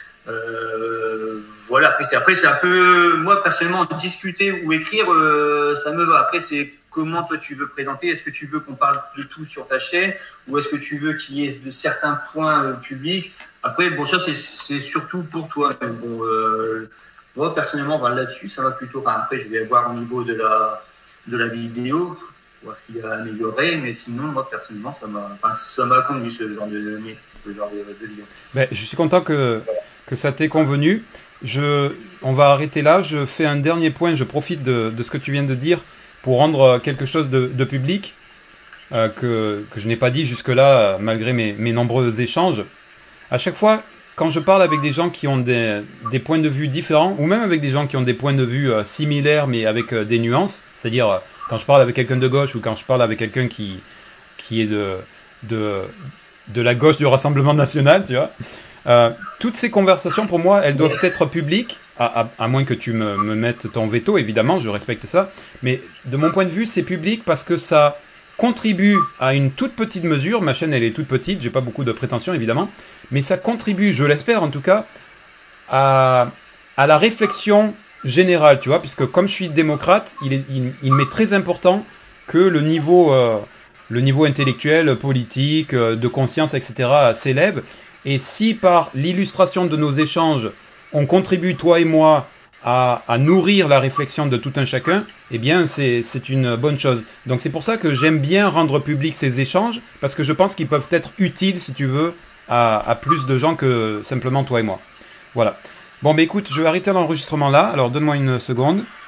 Euh, voilà, après, c'est après, c'est un peu, moi, personnellement, discuter ou écrire, euh, ça me va. Après, c'est comment toi tu veux présenter. Est-ce que tu veux qu'on parle de tout sur ta chaîne ou est-ce que tu veux qu'il y ait de certains points euh, publics? Après, bon, ça, c'est surtout pour toi. Mais bon, euh, moi, personnellement, voilà, là-dessus, ça va plutôt. Enfin, après, je vais voir au niveau de la. de la vidéo, voir ce qu'il y a amélioré, mais sinon, moi, personnellement, ça m'a enfin, ça m'a conduit ce genre de données, ce genre de, de vidéo. Ben, je suis content que, que ça t'ait convenu. Je, on va arrêter là. Je fais un dernier point. Je profite de, de ce que tu viens de dire pour rendre quelque chose de, de public euh, que, que je n'ai pas dit jusque-là, malgré mes, mes nombreux échanges. À chaque fois, quand je parle avec des gens qui ont des, des points de vue différents, ou même avec des gens qui ont des points de vue euh, similaires, mais avec euh, des nuances, c'est-à-dire euh, quand je parle avec quelqu'un de gauche ou quand je parle avec quelqu'un qui, qui est de, de, de la gauche du Rassemblement national, tu vois, euh, toutes ces conversations, pour moi, elles doivent être publiques, à, à, à moins que tu me, me mettes ton veto, évidemment, je respecte ça, mais de mon point de vue, c'est public parce que ça contribue à une toute petite mesure, ma chaîne elle est toute petite, j'ai pas beaucoup de prétentions évidemment, mais ça contribue, je l'espère en tout cas, à, à la réflexion générale, tu vois, puisque comme je suis démocrate, il, est, il, il m'est très important que le niveau, euh, le niveau intellectuel, politique, euh, de conscience, et cetera s'élève, et si par l'illustration de nos échanges, on contribue, toi et moi, à, à nourrir la réflexion de tout un chacun, eh bien c'est une bonne chose. Donc c'est pour ça que j'aime bien rendre public ces échanges, parce que je pense qu'ils peuvent être utiles, si tu veux, à, à plus de gens que simplement toi et moi. Voilà. Bon, bah écoute, je vais arrêter l'enregistrement là, alors donne-moi une seconde.